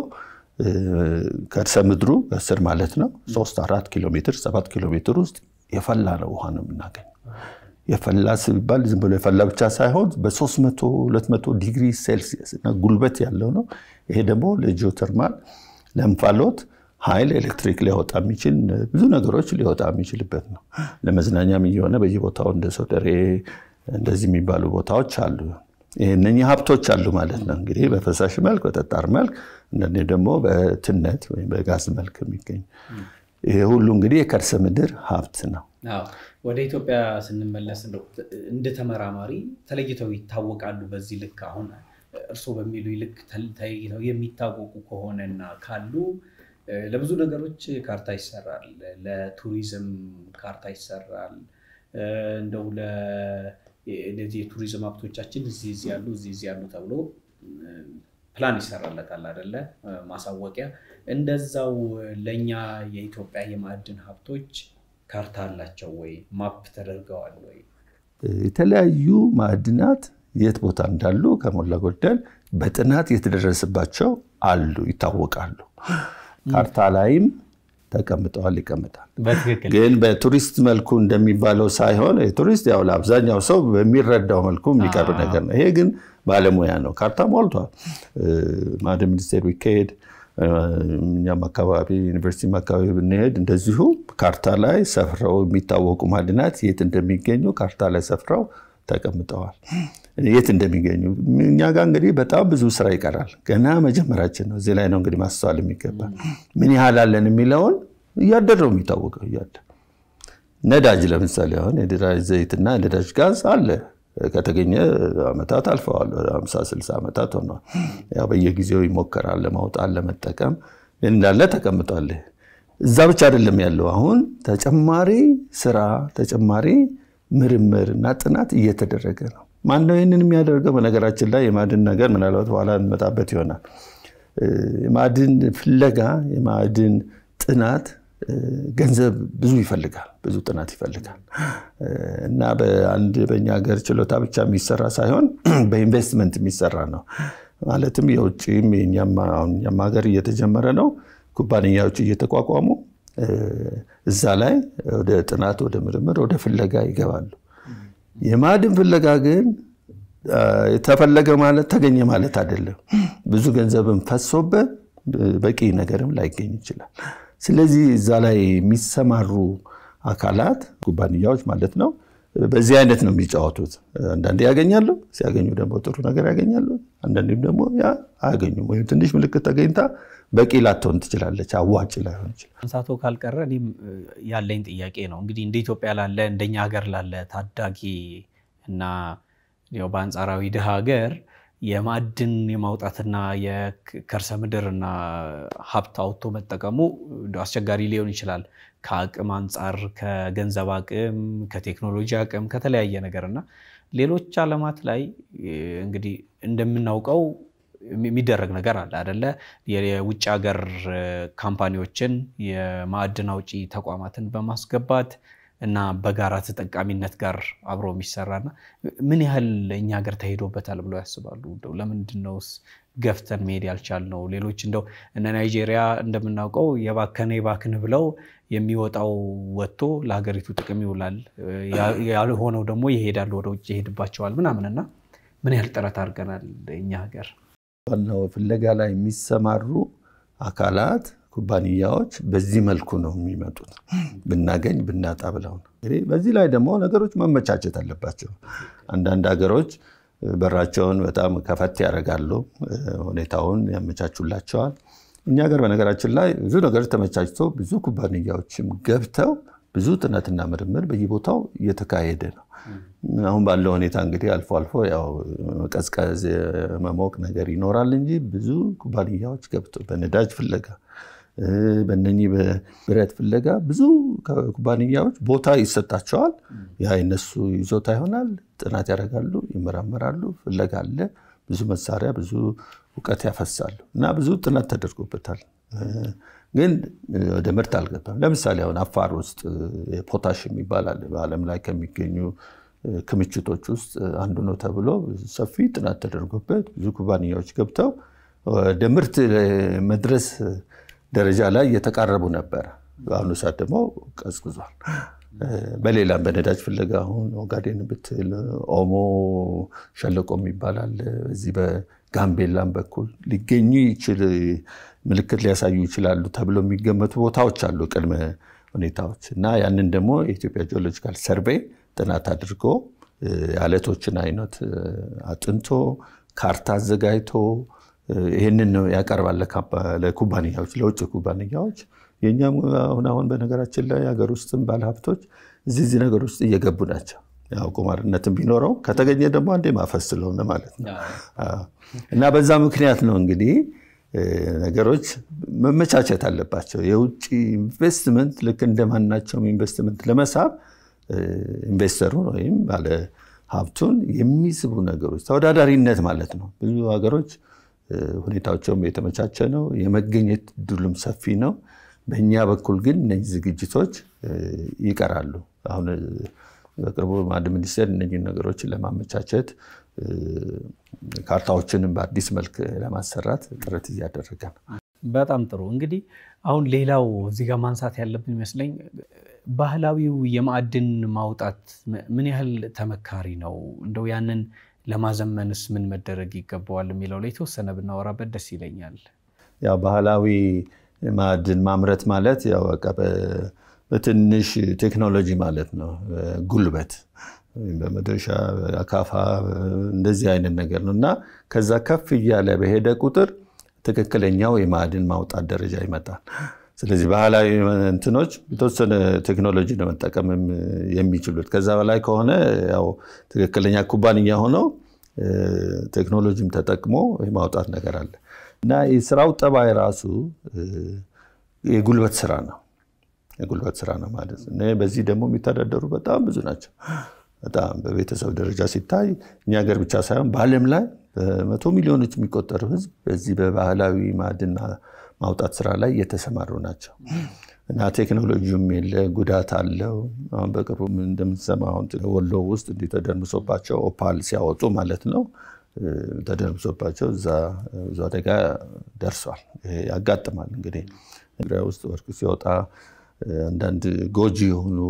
ከርሰ ምድሩ በስር ማለት ነው 3-4 ኪሎ ሜትር 7 ኪሎ ሜትር ውስጥ የፈላ ነው ውሃ ነው የምናገኘው። የፈላ ሲባል ዝም ብሎ የፈላ ብቻ ሳይሆን በ300-200 ዲግሪ ሴልሲየስ እና ጉልበት ያለው ነው። ይሄ ደግሞ ለጂኦተርማል ለእንፋሎት ኃይል ኤሌክትሪክ ሊያወጣ የሚችል ብዙ ነገሮች ሊያወጣ የሚችልበት ነው። ለመዝናኛም እየሆነ በየቦታው እንደ ሶደሬ እንደዚህ የሚባሉ ቦታዎች አሉ። እነኚህ ሀብቶች አሉ ማለት ነው። እንግዲህ በፈሳሽ መልክ በጠጣር መልክ እንደኔ ደግሞ በትነት ወይ በጋዝ መልክ የሚገኝ ይሄ ሁሉ እንግዲህ የከርሰ ምድር ሀብት ነው። ወደ ኢትዮጵያ ስንመለስ እንደ ተመራማሪ ተለይተው ይታወቃሉ በዚህ ልክ አሁን እርሶ በሚሉ ልክ ተለይተው የሚታወቁ ከሆነና ካሉ ለብዙ ነገሮች ካርታ ይሰራል። ለቱሪዝም ካርታ ይሰራል። እንደው ለዚህ ቱሪዝም ሀብቶቻችን እዚህ ያሉ ተብሎ ፕላን ይሰራለታል አይደለ? ማሳወቂያ እንደዛው ለኛ የኢትዮጵያ የማዕድን ሀብቶች ካርታ አላቸው ወይ? ማፕ ተደርገዋል ወይ? የተለያዩ ማዕድናት የት ቦታ እንዳሉ ከሞላ ጎደል በጥናት የተደረሰባቸው አሉ፣ ይታወቃሉ። ካርታ ላይም ተቀምጠዋል፣ ይቀመጣል። ግን በቱሪስት መልኩ እንደሚባለው ሳይሆን የቱሪስት ያው ለአብዛኛው ሰው በሚረዳው መልኩ የሚቀርብ ነገር ነው። ይሄ ግን ባለሙያ ነው። ካርታ ሞልቷል። ማዕድን ሚኒስቴር ቢካሄድ እኛም አካባቢ ዩኒቨርሲቲ አካባቢ ብንሄድ እንደዚሁ ካርታ ላይ ሰፍረው የሚታወቁ ማዕድናት የት እንደሚገኙ ካርታ ላይ ሰፍረው ተቀምጠዋል። የት እንደሚገኙ እኛ ጋር እንግዲህ በጣም ብዙ ስራ ይቀራል። ገና መጀመራችን ነው። እዚህ ላይ ነው እንግዲህ ማስተዋል የሚገባ። ምን ያህል አለን የሚለውን እያደረው የሚታወቀው እያደረ ነዳጅ ለምሳሌ አሁን የነዳጅ ዘይትና የነዳጅ ጋዝ አለ ከተገኘ አመታት አልፈዋል። 50-60 አመታት ሆኗል። ያው በየጊዜው ይሞከራል ለማውጣት ለመጠቀም እንዳለ ተቀምጧል። እዛ ብቻ አይደለም ያለው። አሁን ተጨማሪ ስራ ተጨማሪ ምርምርና ጥናት እየተደረገ ነው። ማን ነው ይሄንን የሚያደርገው? በነገራችን ላይ የማዕድን ነገር ምናልባት በኋላ እንመጣበት ይሆናል። የማዕድን ፍለጋ የማዕድን ጥናት ገንዘብ ብዙ ይፈልጋል፣ ብዙ ጥናት ይፈልጋል እና በእኛ ሀገር ችሎታ ብቻ የሚሰራ ሳይሆን በኢንቨስትመንት የሚሰራ ነው። ማለትም የውጭም የኛም ሀገር እየተጀመረ ነው። ኩባንያዎች እየተቋቋሙ እዛ ላይ ወደ ጥናት ወደ ምርምር ወደ ፍለጋ ይገባሉ። የማዕድን ፍለጋ ግን ተፈለገ ማለት ተገኘ ማለት አይደለም። ብዙ ገንዘብም ፈሶበት በቂ ነገርም ላይገኝ ይችላል። ስለዚህ እዛ ላይ የሚሰማሩ አካላት ኩባንያዎች ማለት ነው በዚህ አይነት ነው የሚጫወቱት። አንዳንዴ ያገኛሉ፣ ሲያገኙ ደግሞ ጥሩ ነገር ያገኛሉ። አንዳንዴም ደግሞ ያ አያገኙም ወይ ትንሽ ምልክት ተገኝታ በቂ ላትሆን ትችላለች፣ አዋጭ ላይሆን ይችላል። አንሳቶ ካልቀረ እኔም ያለኝ ጥያቄ ነው እንግዲህ እንደ ኢትዮጵያ ላለ እንደኛ ሀገር ላለ ታዳጊ እና ያው በአንጻራዊ ድሃ ሀገር የማዕድን የማውጣትና የከርሰ ምድርና ሀብት አውጥቶ መጠቀሙ አስቸጋሪ ሊሆን ይችላል። ከአቅም አንጻር ከገንዘብ አቅም ከቴክኖሎጂ አቅም ከተለያየ ነገርና ሌሎች ዓለማት ላይ እንግዲህ እንደምናውቀው የሚደረግ ነገር አለ አይደለ? የውጭ ሀገር ካምፓኒዎችን የማዕድን አውጪ ተቋማትን በማስገባት እና በጋራ ተጠቃሚነት ጋር አብሮ የሚሰራና ምን ያህል እኛ ሀገር ተሄዶበታል ብለው ያስባሉ? እንደው ለምንድነውስ ገፍተን መሄድ ያልቻልነው? ሌሎች እንደው እነ ናይጄሪያ እንደምናውቀው የባከነ ብለው የሚወጣው ወጥቶ ለሀገሪቱ ጥቅም ይውላል፣ ያልሆነው ደግሞ ይሄዳል ወደ ውጭ ይሄድባቸዋል ምናምንና ምን ያህል ጥረት አድርገናል እኛ ሀገር? ዋናው ፍለጋ ላይ የሚሰማሩ አካላት ኩባንያዎች በዚህ መልኩ ነው የሚመጡት። ብናገኝ ብናጣ ብለው ነው። እንግዲህ በዚህ ላይ ደግሞ ነገሮች መመቻቸት አለባቸው። አንዳንድ ሀገሮች በራቸውን በጣም ከፈት ያደርጋሉ፣ ሁኔታውን ያመቻቹላቸዋል። እኛ ሀገር በነገራችን ላይ ብዙ ነገር ተመቻችቶ ብዙ ኩባንያዎችም ገብተው ብዙ ጥናትና ምርምር በየቦታው እየተካሄደ ነው። አሁን ባለው ሁኔታ እንግዲህ አልፎ አልፎ ያው ቀዝቀዝ መሞቅ ነገር ይኖራል እንጂ ብዙ ኩባንያዎች ገብተው በነዳጅ ፍለጋ በእነኚህ በብረት ፍለጋ ብዙ ኩባንያዎች ቦታ ይሰጣቸዋል። ያ የነሱ ይዞታ ይሆናል። ጥናት ያደርጋሉ፣ ይመራመራሉ፣ ፍለጋ አለ፣ ብዙ መሳሪያ ብዙ እውቀት ያፈሳሉ እና ብዙ ጥናት ተደርጎበታል። ግን ወደ ምርት አልገባም። ለምሳሌ አሁን አፋር ውስጥ ፖታሽም ይባላል በዓለም ላይ ከሚገኙ ክምችቶች ውስጥ አንዱ ነው ተብሎ ሰፊ ጥናት ተደርጎበት ብዙ ኩባንያዎች ገብተው ወደ ምርት መድረስ ደረጃ ላይ እየተቃረቡ ነበር። በአሁኑ ሰዓት ደግሞ ቀዝቅዟል። በሌላም በነዳጅ ፍለጋ አሁን ኦጋዴን ብትል ኦሞ ሸለቆም ይባላል እዚህ በጋምቤላም በኩል ሊገኙ ይችል ምልክት ሊያሳዩ ይችላሉ ተብሎ የሚገመቱ ቦታዎች አሉ ቅድመ ሁኔታዎች እና ያንን ደግሞ የኢትዮጵያ ጂኦሎጂካል ሰርቬይ ጥናት አድርጎ የአለቶችን አይነት አጥንቶ ካርታ አዘጋጅቶ ይሄንን ነው ያቀርባል ለኩባንያዎች ለውጭ ኩባንያዎች። የኛም አሁን በነገራችን ላይ ሀገር ውስጥም ባለሀብቶች እዚህ ነገር ውስጥ እየገቡ ናቸው። ያው ቁማርነትም ቢኖረው ከተገኘ ደግሞ አንዴ ማፈስ ስለሆነ ማለት ነው እና በዛ ምክንያት ነው እንግዲህ ነገሮች መመቻቸት አለባቸው። የውጭ ኢንቨስትመንት ልክ እንደማናቸውም ኢንቨስትመንት ለመሳብ ኢንቨስተሩን ወይም ባለ ሀብቱን የሚስቡ ነገሮች ተወዳዳሪነት ማለት ነው። ብዙ ሀገሮች ሁኔታዎችም የተመቻቸ ነው፣ የመገኘት ድሉም ሰፊ ነው። በእኛ በኩል ግን እነዚህ ዝግጅቶች ይቀራሉ። አሁን በቅርቡ ማዕድን ሚኒስቴር እነዚህ ነገሮችን ለማመቻቸት ካርታዎችንም በአዲስ መልክ ለማሰራት ጥረት እያደረገ ነው። በጣም ጥሩ። እንግዲህ አሁን ሌላው እዚህ ጋር ማንሳት ያለብን ይመስለኝ ባህላዊው የማዕድን ማውጣት ምን ያህል ተመካሪ ነው፣ እንደው ያንን ለማዘመንስ ምን መደረግ ይገባዋል የሚለው ላይ ተወሰነ ብናወራበት ደስ ይለኛል። ያው ባህላዊ ማዕድን ማምረት ማለት ያው በቃ በትንሽ ቴክኖሎጂ ማለት ነው። ጉልበት በመደሻ አካፋ እንደዚህ አይነት ነገር ነውና ከዛ ከፍ እያለ በሄደ ቁጥር ትክክለኛው የማዕድን ማውጣት ደረጃ ይመጣል። ስለዚህ ባህላዊ እንትኖች የተወሰነ ቴክኖሎጂ ነው መጠቀም የሚችሉት። ከዛ በላይ ከሆነ ያው ትክክለኛ ኩባንያ ሆነው ቴክኖሎጂም ተጠቅሞ የማውጣት ነገር አለ እና የስራው ጠባይ ራሱ የጉልበት ስራ ነው። የጉልበት ስራ ነው ማለት ነው። በዚህ ደግሞ የሚተዳደሩ በጣም ብዙ ናቸው። በጣም በቤተሰብ ደረጃ ሲታይ እኛ ሀገር ብቻ ሳይሆን በዓለም ላይ በመቶ ሚሊዮኖች የሚቆጠሩ ህዝብ በዚህ በባህላዊ ማዕድን ማውጣት ስራ ላይ የተሰማሩ ናቸው እና ቴክኖሎጂውም የለ ጉዳት አለው። አሁን በቅርቡ እንደምትሰማው ወሎ ውስጥ እንዲተደርምሶባቸው ኦፓል ሲያወጡ ማለት ነው ተደርምሶባቸው እዛ አደጋ ደርሷል። ያጋጥማል እንግዲህ ትግራይ ውስጥ ወርቅ ሲወጣ አንዳንድ ጎጂ የሆኑ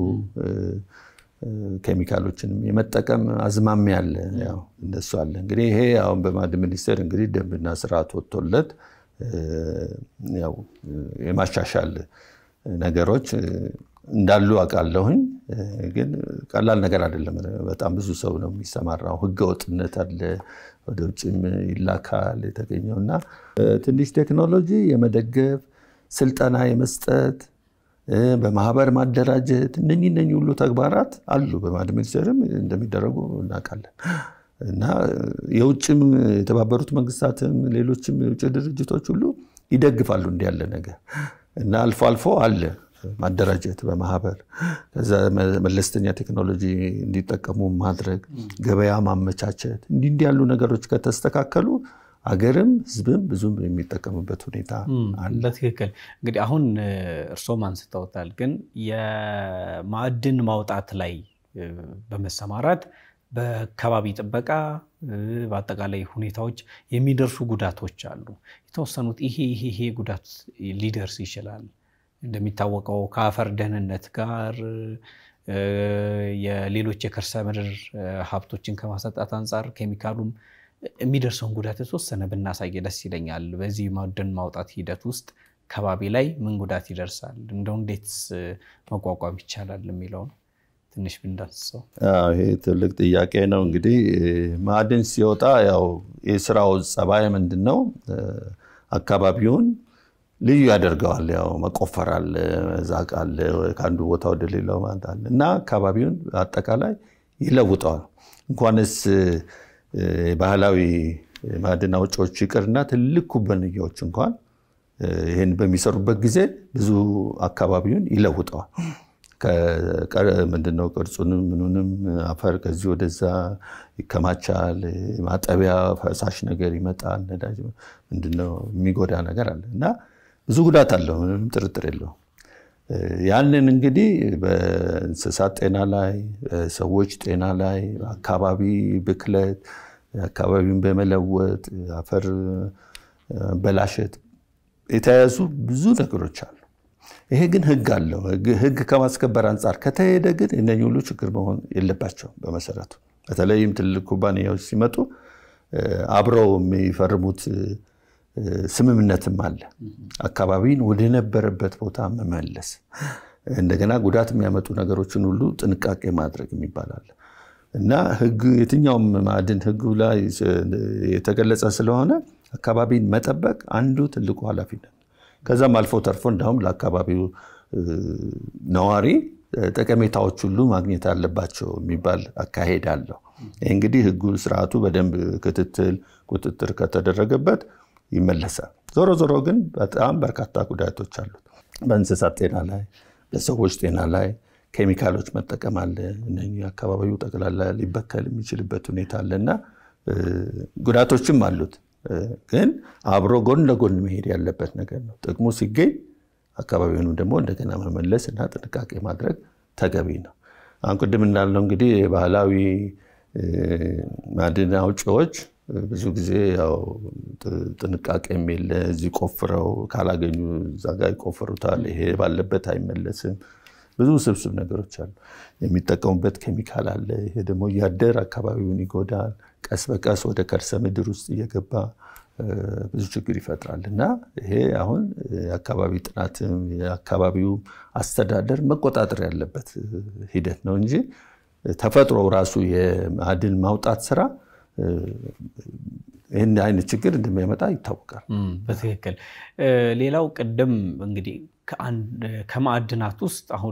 ኬሚካሎችን የመጠቀም አዝማሚያ አለ። ያው እንደሱ አለ እንግዲህ ይሄ አሁን በማዕድን ሚኒስቴር እንግዲህ ደንብና ስርዓት ወጥቶለት ያው የማሻሻል ነገሮች እንዳሉ አውቃለሁኝ። ግን ቀላል ነገር አይደለም። በጣም ብዙ ሰው ነው የሚሰማራው። ህገወጥነት አለ፣ ወደ ውጭም ይላካል የተገኘውና ትንሽ ቴክኖሎጂ የመደገፍ ስልጠና የመስጠት በማህበር ማደራጀት እነኚህ ሁሉ ተግባራት አሉ በማዕድን ሚኒስቴርም እንደሚደረጉ እናውቃለን። እና የውጭም የተባበሩት መንግስታትም ሌሎችም የውጭ ድርጅቶች ሁሉ ይደግፋሉ እንዲያለ ነገር እና አልፎ አልፎ አለ ማደራጀት በማህበር ከዛ መለስተኛ ቴክኖሎጂ እንዲጠቀሙ ማድረግ ገበያ ማመቻቸት እንዲህ ያሉ ነገሮች ከተስተካከሉ አገርም ህዝብም ብዙም የሚጠቀምበት ሁኔታ አለ። በትክክል እንግዲህ አሁን እርሶም አንስተውታል። ግን የማዕድን ማውጣት ላይ በመሰማራት በከባቢ ጥበቃ በአጠቃላይ ሁኔታዎች የሚደርሱ ጉዳቶች አሉ። የተወሰኑት ይሄ ጉዳት ሊደርስ ይችላል። እንደሚታወቀው ከአፈር ደህንነት ጋር የሌሎች የከርሰ ምድር ሀብቶችን ከማሰጣት አንፃር ኬሚካሉም የሚደርሰውን ጉዳት የተወሰነ ብናሳይ ደስ ይለኛል። በዚህ ማዕድን ማውጣት ሂደት ውስጥ ከባቢ ላይ ምን ጉዳት ይደርሳል፣ እንደው እንዴትስ መቋቋም ይቻላል የሚለው ነው ትንሽ ብንዳስሰው። ይሄ ትልቅ ጥያቄ ነው። እንግዲህ ማዕድን ሲወጣ ያው የስራው ጸባይ ምንድነው? አካባቢውን ልዩ ያደርገዋል። ያው መቆፈር አለ፣ መዛቅ አለ፣ ከአንዱ ቦታ ወደ ሌላው ማለት አለ እና አካባቢውን አጠቃላይ ይለውጠዋል። እንኳንስ ባህላዊ ማዕድን አውጪዎች ይቅርና ትልቅ ኩባንያዎች እንኳን ይሄን በሚሰሩበት ጊዜ ብዙ አካባቢውን ይለውጠዋል። ምንድነው ቅርጹንም ምኑንም አፈር ከዚህ ወደዛ ይከማቻል። ማጠቢያ ፈሳሽ ነገር ይመጣል። ነዳጅ ምንድነው የሚጎዳ ነገር አለ እና ብዙ ጉዳት አለው፣ ምንም ጥርጥር የለውም። ያንን እንግዲህ በእንስሳት ጤና ላይ፣ ሰዎች ጤና ላይ፣ አካባቢ ብክለት፣ አካባቢውን በመለወጥ አፈር በላሸት የተያዙ ብዙ ነገሮች አሉ። ይሄ ግን ህግ አለው። ህግ ከማስከበር አንፃር ከተሄደ ግን እነኚህ ሁሉ ችግር መሆን የለባቸውም። በመሰረቱ በተለይም ትልቅ ኩባንያዎች ሲመጡ አብረው የሚፈርሙት ስምምነትም አለ። አካባቢን ወደ ነበረበት ቦታ መመለስ፣ እንደገና ጉዳት የሚያመጡ ነገሮችን ሁሉ ጥንቃቄ ማድረግ የሚባላል እና ህግ የትኛውም ማዕድን ህግ ላይ የተገለጸ ስለሆነ አካባቢን መጠበቅ አንዱ ትልቁ ኃላፊነት። ከዛም አልፎ ተርፎ እንዳውም ለአካባቢው ነዋሪ ጠቀሜታዎች ሁሉ ማግኘት አለባቸው የሚባል አካሄድ አለው። እንግዲህ ህጉ ስርዓቱ በደንብ ቁጥጥር ከተደረገበት ይመለሳል። ዞሮ ዞሮ ግን በጣም በርካታ ጉዳቶች አሉት። በእንስሳት ጤና ላይ፣ በሰዎች ጤና ላይ ኬሚካሎች መጠቀም አለ። እነኚህ አካባቢው ጠቅላላ ሊበከል የሚችልበት ሁኔታ አለና ጉዳቶችም አሉት። ግን አብሮ ጎን ለጎን መሄድ ያለበት ነገር ነው። ጥቅሙ ሲገኝ አካባቢውን ደግሞ እንደገና መመለስ እና ጥንቃቄ ማድረግ ተገቢ ነው። አሁን ቅድም እንዳልነው እንግዲህ ባህላዊ ማዕድን አውጪዎች ብዙ ጊዜ ያው ጥንቃቄ የለ፣ እዚህ ቆፍረው ካላገኙ እዛ ጋር ይቆፍሩታል። ይሄ ባለበት አይመለስም። ብዙ ስብስብ ነገሮች አሉ። የሚጠቀሙበት ኬሚካል አለ። ይሄ ደግሞ ያደር አካባቢውን ይጎዳል። ቀስ በቀስ ወደ ከርሰ ምድር ውስጥ እየገባ ብዙ ችግር ይፈጥራል እና ይሄ አሁን የአካባቢ ጥናትም የአካባቢው አስተዳደር መቆጣጠር ያለበት ሂደት ነው እንጂ ተፈጥሮ ራሱ የማዕድን ማውጣት ስራ ይህን አይነት ችግር እንደሚያመጣ ይታወቃል። በትክክል። ሌላው ቅድም እንግዲህ ከማዕድናት ውስጥ አሁን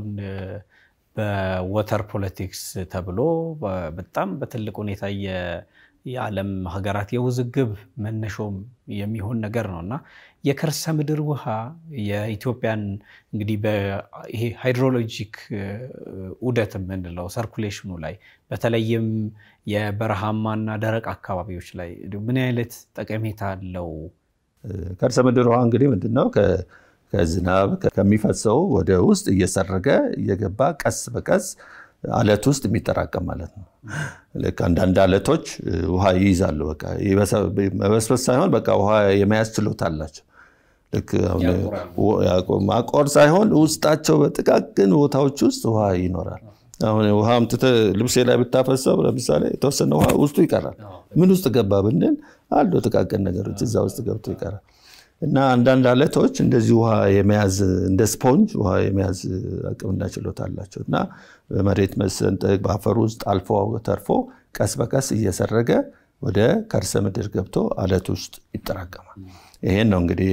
በወተር ፖለቲክስ ተብሎ በጣም በትልቅ ሁኔታ የዓለም ሀገራት የውዝግብ መነሾም የሚሆን ነገር ነውና የከርሰ ምድር ውሃ የኢትዮጵያን እንግዲህ በይሄ ሃይድሮሎጂክ ዑደት የምንለው ሰርኩሌሽኑ ላይ በተለይም የበረሃማና ደረቅ አካባቢዎች ላይ ምን አይነት ጠቀሜታ አለው? ከርሰ ምድር ውሃ እንግዲህ ምንድነው ከዝናብ ከሚፈሰው ወደ ውስጥ እየሰረገ እየገባ ቀስ በቀስ አለት ውስጥ የሚጠራቀም ማለት ነው። ለካ አንዳንድ አለቶች ውሃ ይይዛሉ። በቃ መበስበስ ሳይሆን በቃ ውሃ የመያዝ ችሎታ አላቸው። ልክ አሁን ማቆር ሳይሆን ውስጣቸው በጥቃቅን ቦታዎች ውስጥ ውሃ ይኖራል። አሁን ውሃ አምጥተህ ልብሴ ላይ ብታፈሰው ለምሳሌ የተወሰነ ውሃ ውስጡ ይቀራል። ምን ውስጥ ገባ ብንል አሉ ጥቃቅን ነገሮች እዛ ውስጥ ገብቶ ይቀራል። እና አንዳንድ አለቶች እንደዚህ ውሃ የመያዝ እንደ ስፖንጅ ውሃ የመያዝ አቅምና ችሎታ አላቸው እና በመሬት መሰንጠቅ በአፈር ውስጥ አልፎ ተርፎ ቀስ በቀስ እየሰረገ ወደ ከርሰ ምድር ገብቶ አለት ውስጥ ይጠራቀማል። ይሄን ነው እንግዲህ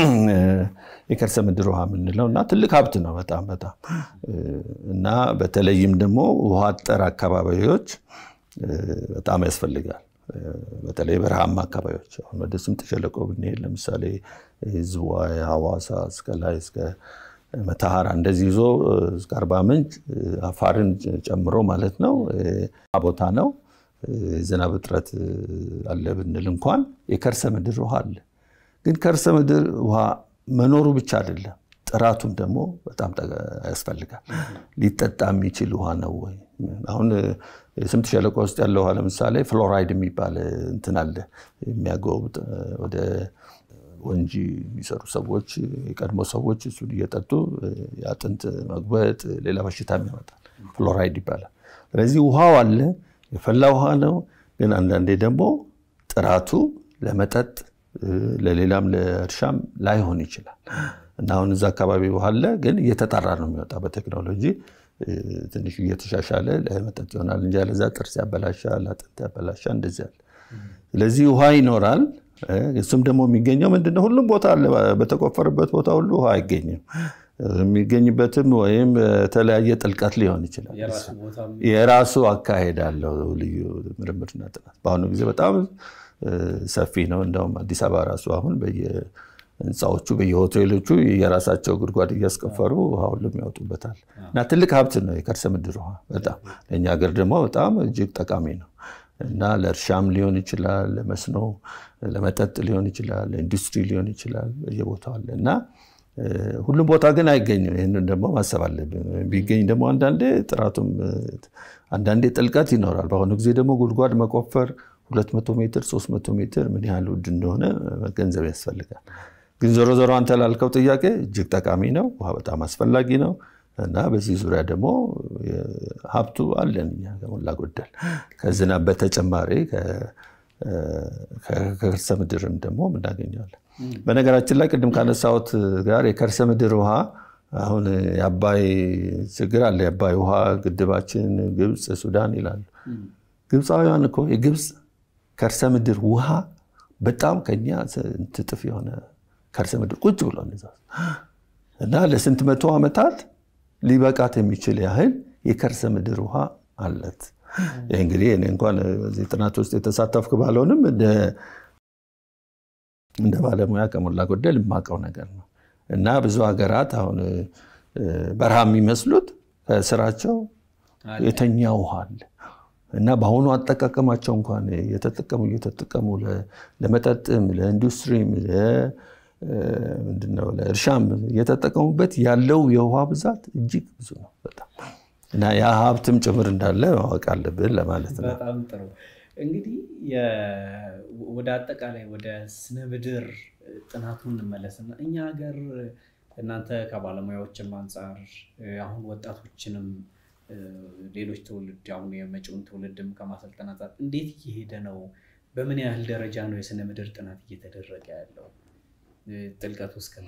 የከርሰ ምድር ውሃ የምንለው እና ትልቅ ሀብት ነው በጣም እና በተለይም ደግሞ ውሃ አጠር አካባቢዎች በጣም ያስፈልጋል። በተለይ በረሃማ አካባቢዎች አሁን ወደ ስምጥ ሸለቆ ብንሄድ ለምሳሌ ዝዋይ፣ ሐዋሳ እስከ ላይ እስከ መተሃራ እንደዚህ ይዞ እስከ አርባ ምንጭ አፋርን ጨምሮ ማለት ነው ቦታ ነው። ዝናብ እጥረት አለ ብንል እንኳን የከርሰ ምድር ውሃ አለ። ግን ከርሰ ምድር ውሃ መኖሩ ብቻ አይደለም፣ ጥራቱም ደግሞ በጣም ያስፈልጋል። ሊጠጣ የሚችል ውሃ ነው ወይ? አሁን ስምጥ ሸለቆ ውስጥ ያለው ውሃ ለምሳሌ ፍሎራይድ የሚባል እንትን አለ የሚያጎብጥ ወደ ወንጂ የሚሰሩ ሰዎች የቀድሞ ሰዎች እሱን እየጠጡ ያጥንት መግበጥ ሌላ በሽታ ያመጣል። ፍሎራይድ ይባላል። ስለዚህ ውሃው አለ፣ የፈላ ውሃ ነው። ግን አንዳንዴ ደግሞ ጥራቱ ለመጠጥ ለሌላም ለእርሻም ላይሆን ይችላል እና አሁን እዛ አካባቢ ውሃ አለ፣ ግን እየተጣራ ነው የሚወጣ በቴክኖሎጂ ትንሽ እየተሻሻለ ለመጠጥ ይሆናል እንጂ ያለዛ ጥርስ ያበላሻል፣ አጥንት ያበላሻል እንደዚህ አለ። ስለዚህ ውሃ ይኖራል። እሱም ደግሞ የሚገኘው ምንድነው ሁሉም ቦታ አለ። በተቆፈረበት ቦታ ሁሉ ውሃ አይገኝም። የሚገኝበትም ወይም የተለያየ ጥልቀት ሊሆን ይችላል። የራሱ አካሄድ አለው ልዩ ምርምርና ጥናት። በአሁኑ ጊዜ በጣም ሰፊ ነው። እንደውም አዲስ አበባ ራሱ አሁን ህንፃዎቹ በየሆቴሎቹ የራሳቸው ጉድጓድ እያስቆፈሩ ውሃውን የሚያወጡበታል እና ትልቅ ሀብት ነው የከርሰ ምድር ውሃ በጣም ለኛ ሀገር ደግሞ በጣም እጅግ ጠቃሚ ነው እና ለእርሻም ሊሆን ይችላል ለመስኖ ለመጠጥ ሊሆን ይችላል ለኢንዱስትሪ ሊሆን ይችላል በየቦታው አለ እና ሁሉም ቦታ ግን አይገኝም ይሄንን ደግሞ ማሰብ አለብን ቢገኝ ደግሞ አንዳንዴ ጥራቱም አንዳንዴ ጥልቀት ይኖራል በአሁኑ ጊዜ ደግሞ ጉድጓድ መቆፈር 200 ሜትር 300 ሜትር ምን ያህል ውድ እንደሆነ መገንዘብ ያስፈልጋል ግን ዞሮ ዞሮ አንተ ላልከው ጥያቄ እጅግ ጠቃሚ ነው ውሃ በጣም አስፈላጊ ነው እና በዚህ ዙሪያ ደግሞ ሀብቱ አለን እኛ ከሞላ ጎደል ከዝናብ በተጨማሪ ከከርሰ ምድርም ደግሞ እናገኛለን በነገራችን ላይ ቅድም ካነሳሁት ጋር የከርሰ ምድር ውሃ አሁን የአባይ ችግር አለ የአባይ ውሃ ግድባችን ግብጽ ሱዳን ይላሉ ግብጻውያን እኮ የግብጽ ከርሰ ምድር ውሃ በጣም ከኛ ትጥፍ የሆነ ከርሰ ምድር ቁጭ ብሎ ነው እና ለስንት መቶ ዓመታት ሊበቃት የሚችል ያህል የከርሰ ምድር ውሃ አለት እንግዲህ እኔ እንኳን በዚህ ጥናት ውስጥ የተሳተፍኩ ባልሆንም እንደ ባለሙያ ከሞላ ጎደል የማውቀው ነገር ነው እና ብዙ ሀገራት አሁን በረሃ የሚመስሉት ስራቸው የተኛ ውሃ አለ እና በአሁኑ አጠቃቀማቸው እንኳን የተጠቀሙ ለመጠጥም ለኢንዱስትሪም ምንድነው ለእርሻም የተጠቀሙበት ያለው የውሃ ብዛት እጅግ ብዙ ነው በጣም እና ያ ሀብትም ጭምር እንዳለ ማወቅ አለብን ለማለት ነው በጣም ጥሩ እንግዲህ ወደ አጠቃላይ ወደ ስነ ምድር ጥናቱን እንመለስና እኛ ሀገር እናንተ ከባለሙያዎችም አንፃር አሁን ወጣቶችንም ሌሎች ትውልድ አሁን የመጪውን ትውልድም ከማሰልጠን አንፃር እንዴት እየሄደ ነው በምን ያህል ደረጃ ነው የስነ ምድር ጥናት እየተደረገ ያለው ጥልቀቱ እስከ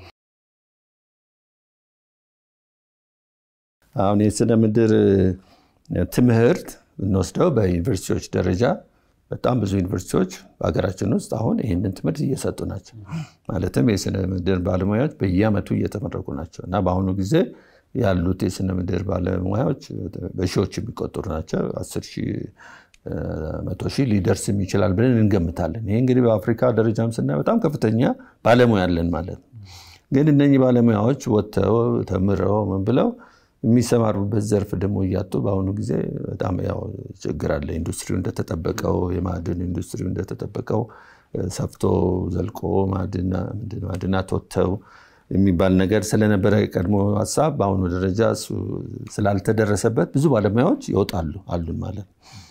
አሁን የስነ ምድር ትምህርት እንወስደው በዩኒቨርሲቲዎች ደረጃ በጣም ብዙ ዩኒቨርሲቲዎች በአገራችን ውስጥ አሁን ይሄንን ትምህርት እየሰጡ ናቸው ማለትም የስነ ምድር ባለሙያዎች በየዓመቱ እየተመረቁ ናቸው እና በአሁኑ ጊዜ ያሉት የስነ ምድር ባለሙያዎች በሺዎች የሚቆጠሩ ናቸው 10,000 100,000 ሊደርስ ይችላል ብለን እንገምታለን ይሄ እንግዲህ በአፍሪካ ደረጃም ስናይ በጣም ከፍተኛ ባለሙያ አለን ማለት ነው ግን እነኚህ ባለሙያዎች ወጥተው ተምረው ምን ብለው የሚሰማሩበት ዘርፍ ደግሞ ያጡ በአሁኑ ጊዜ በጣም ያው ችግር አለ ኢንዱስትሪው እንደተጠበቀው የማዕድን ኢንዱስትሪው እንደተጠበቀው ሰፍቶ ዘልቆ ማዕድናት ወጥተው የሚባል ነገር ስለነበረ ቀድሞ ሐሳብ በአሁኑ ደረጃ ስላልተደረሰበት ብዙ ባለሙያዎች ይወጣሉ አሉን ማለት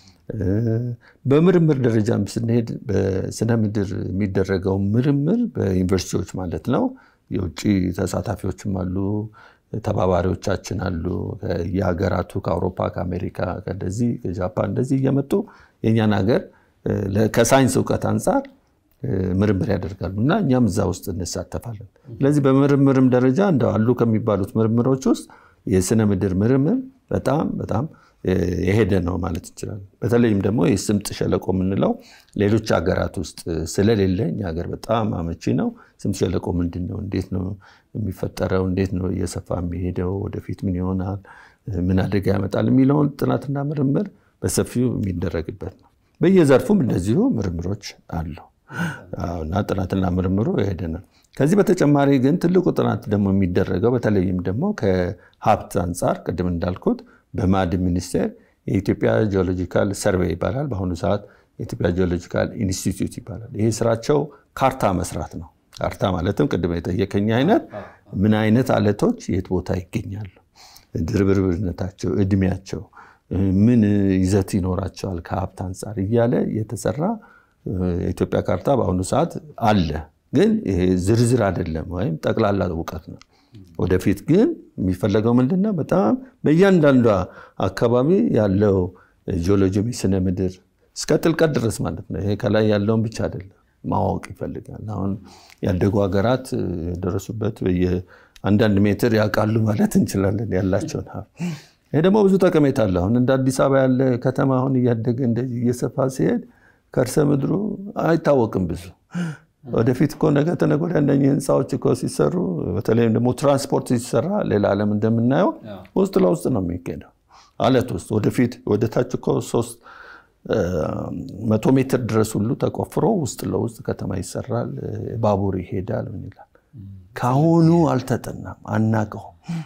በምርምር ደረጃም ስንሄድ በስነ ምድር የሚደረገው ምርምር በዩኒቨርሲቲዎች ማለት ነው የውጪ ተሳታፊዎችም አሉ ተባባሪዎቻችን አሉ የሀገራቱ ከአውሮፓ ከአሜሪካ ከደዚህ ከጃፓን እንደዚህ እየመጡ የኛን ሀገር ከሳይንስ ዕውቀት አንፃር ምርምር ያደርጋሉና እኛም እዛ ውስጥ እንሳተፋለን ስለዚህ በምርምርም ደረጃ እንደው አሉ ከሚባሉት ምርምሮች ውስጥ የስነ ምድር ምርምር በጣም የሄደ ነው ማለት ይችላል በተለይም ደግሞ የስምጥ ሸለቆ ምንለው ሌሎች ሀገራት ውስጥ ስለሌለ እኛ ሀገር በጣም አመቺ ነው ስምጥ ሸለቆ ምንድነው እንዴት ነው የሚፈጠረው እንዴት ነው እየሰፋ የሚሄደው ወደፊት ምን ይሆናል ምን አደጋ ያመጣል የሚለውን ጥናትና ምርምር በሰፊው የሚደረግበት ነው በየዘርፉም እንደዚሁ ምርምሮች አሉ እና ጥናትና ምርምሩ የሄደ ነው ከዚህ በተጨማሪ ግን ትልቁ ጥናት ደግሞ የሚደረገው በተለይም ደግሞ ከሀብት አንፃር ቅድም እንዳልኩት በማዕድን ሚኒስቴር የኢትዮጵያ ጂኦሎጂካል ሰርቬይ ይባላል በአሁኑ ሰዓት የኢትዮጵያ ጂኦሎጂካል ኢንስቲትዩት ይባላል ይሄ ስራቸው ካርታ መስራት ነው ካርታ ማለትም ቅድም የጠየቀኝ አይነት ምን አይነት አለቶች የት ቦታ ይገኛሉ ድርብርብነታቸው እድሜያቸው ምን ይዘት ይኖራቸዋል ከሀብት አንፃር እያለ የተሰራ የኢትዮጵያ ካርታ በአሁኑ ሰዓት አለ ግን ይሄ ዝርዝር አይደለም ወይም ጠቅላላ ዕውቀት ነው ወደፊት ግን የሚፈልገው ምንድነው በጣም በእያንዳንዱ አካባቢ ያለው ጂኦሎጂ ስነ ምድር እስከ ጥልቀት ድረስ ማለት ነው ይሄ ከላይ ያለውን ብቻ አይደለም ማወቅ ይፈልጋል አሁን ያደጉ ሀገራት ደረሱበት በየአንዳንድ ሜትር ያቃሉ ማለት እንችላለን ያላቸው ይሄ ደግሞ ብዙ ጠቀሜታ አለው አሁን እንደ አዲስ አበባ ያለ ከተማ አሁን እያደገ እንደዚህ እየሰፋ ሲሄድ ከርሰ ምድሩ አይታወቅም ብዙ ወደፊት እኮ ነገ ተነገ ወዲያ እንደኛ ህንጻዎች እኮ ሲሰሩ በተለይም ደግሞ ትራንስፖርት ሲሰራ ሌላ ዓለም እንደምናየው ውስጥ ለውስጥ ነው የሚገኘው አለት ውስጥ ወደፊት ወደታች እኮ 300 ሜትር ድረስ ሁሉ ተቆፍሮ ውስጥ ለውስጥ ከተማ ይሰራል ባቡር ይሄዳል ምን ይላል ካሁኑ አልተጠናም አናቀው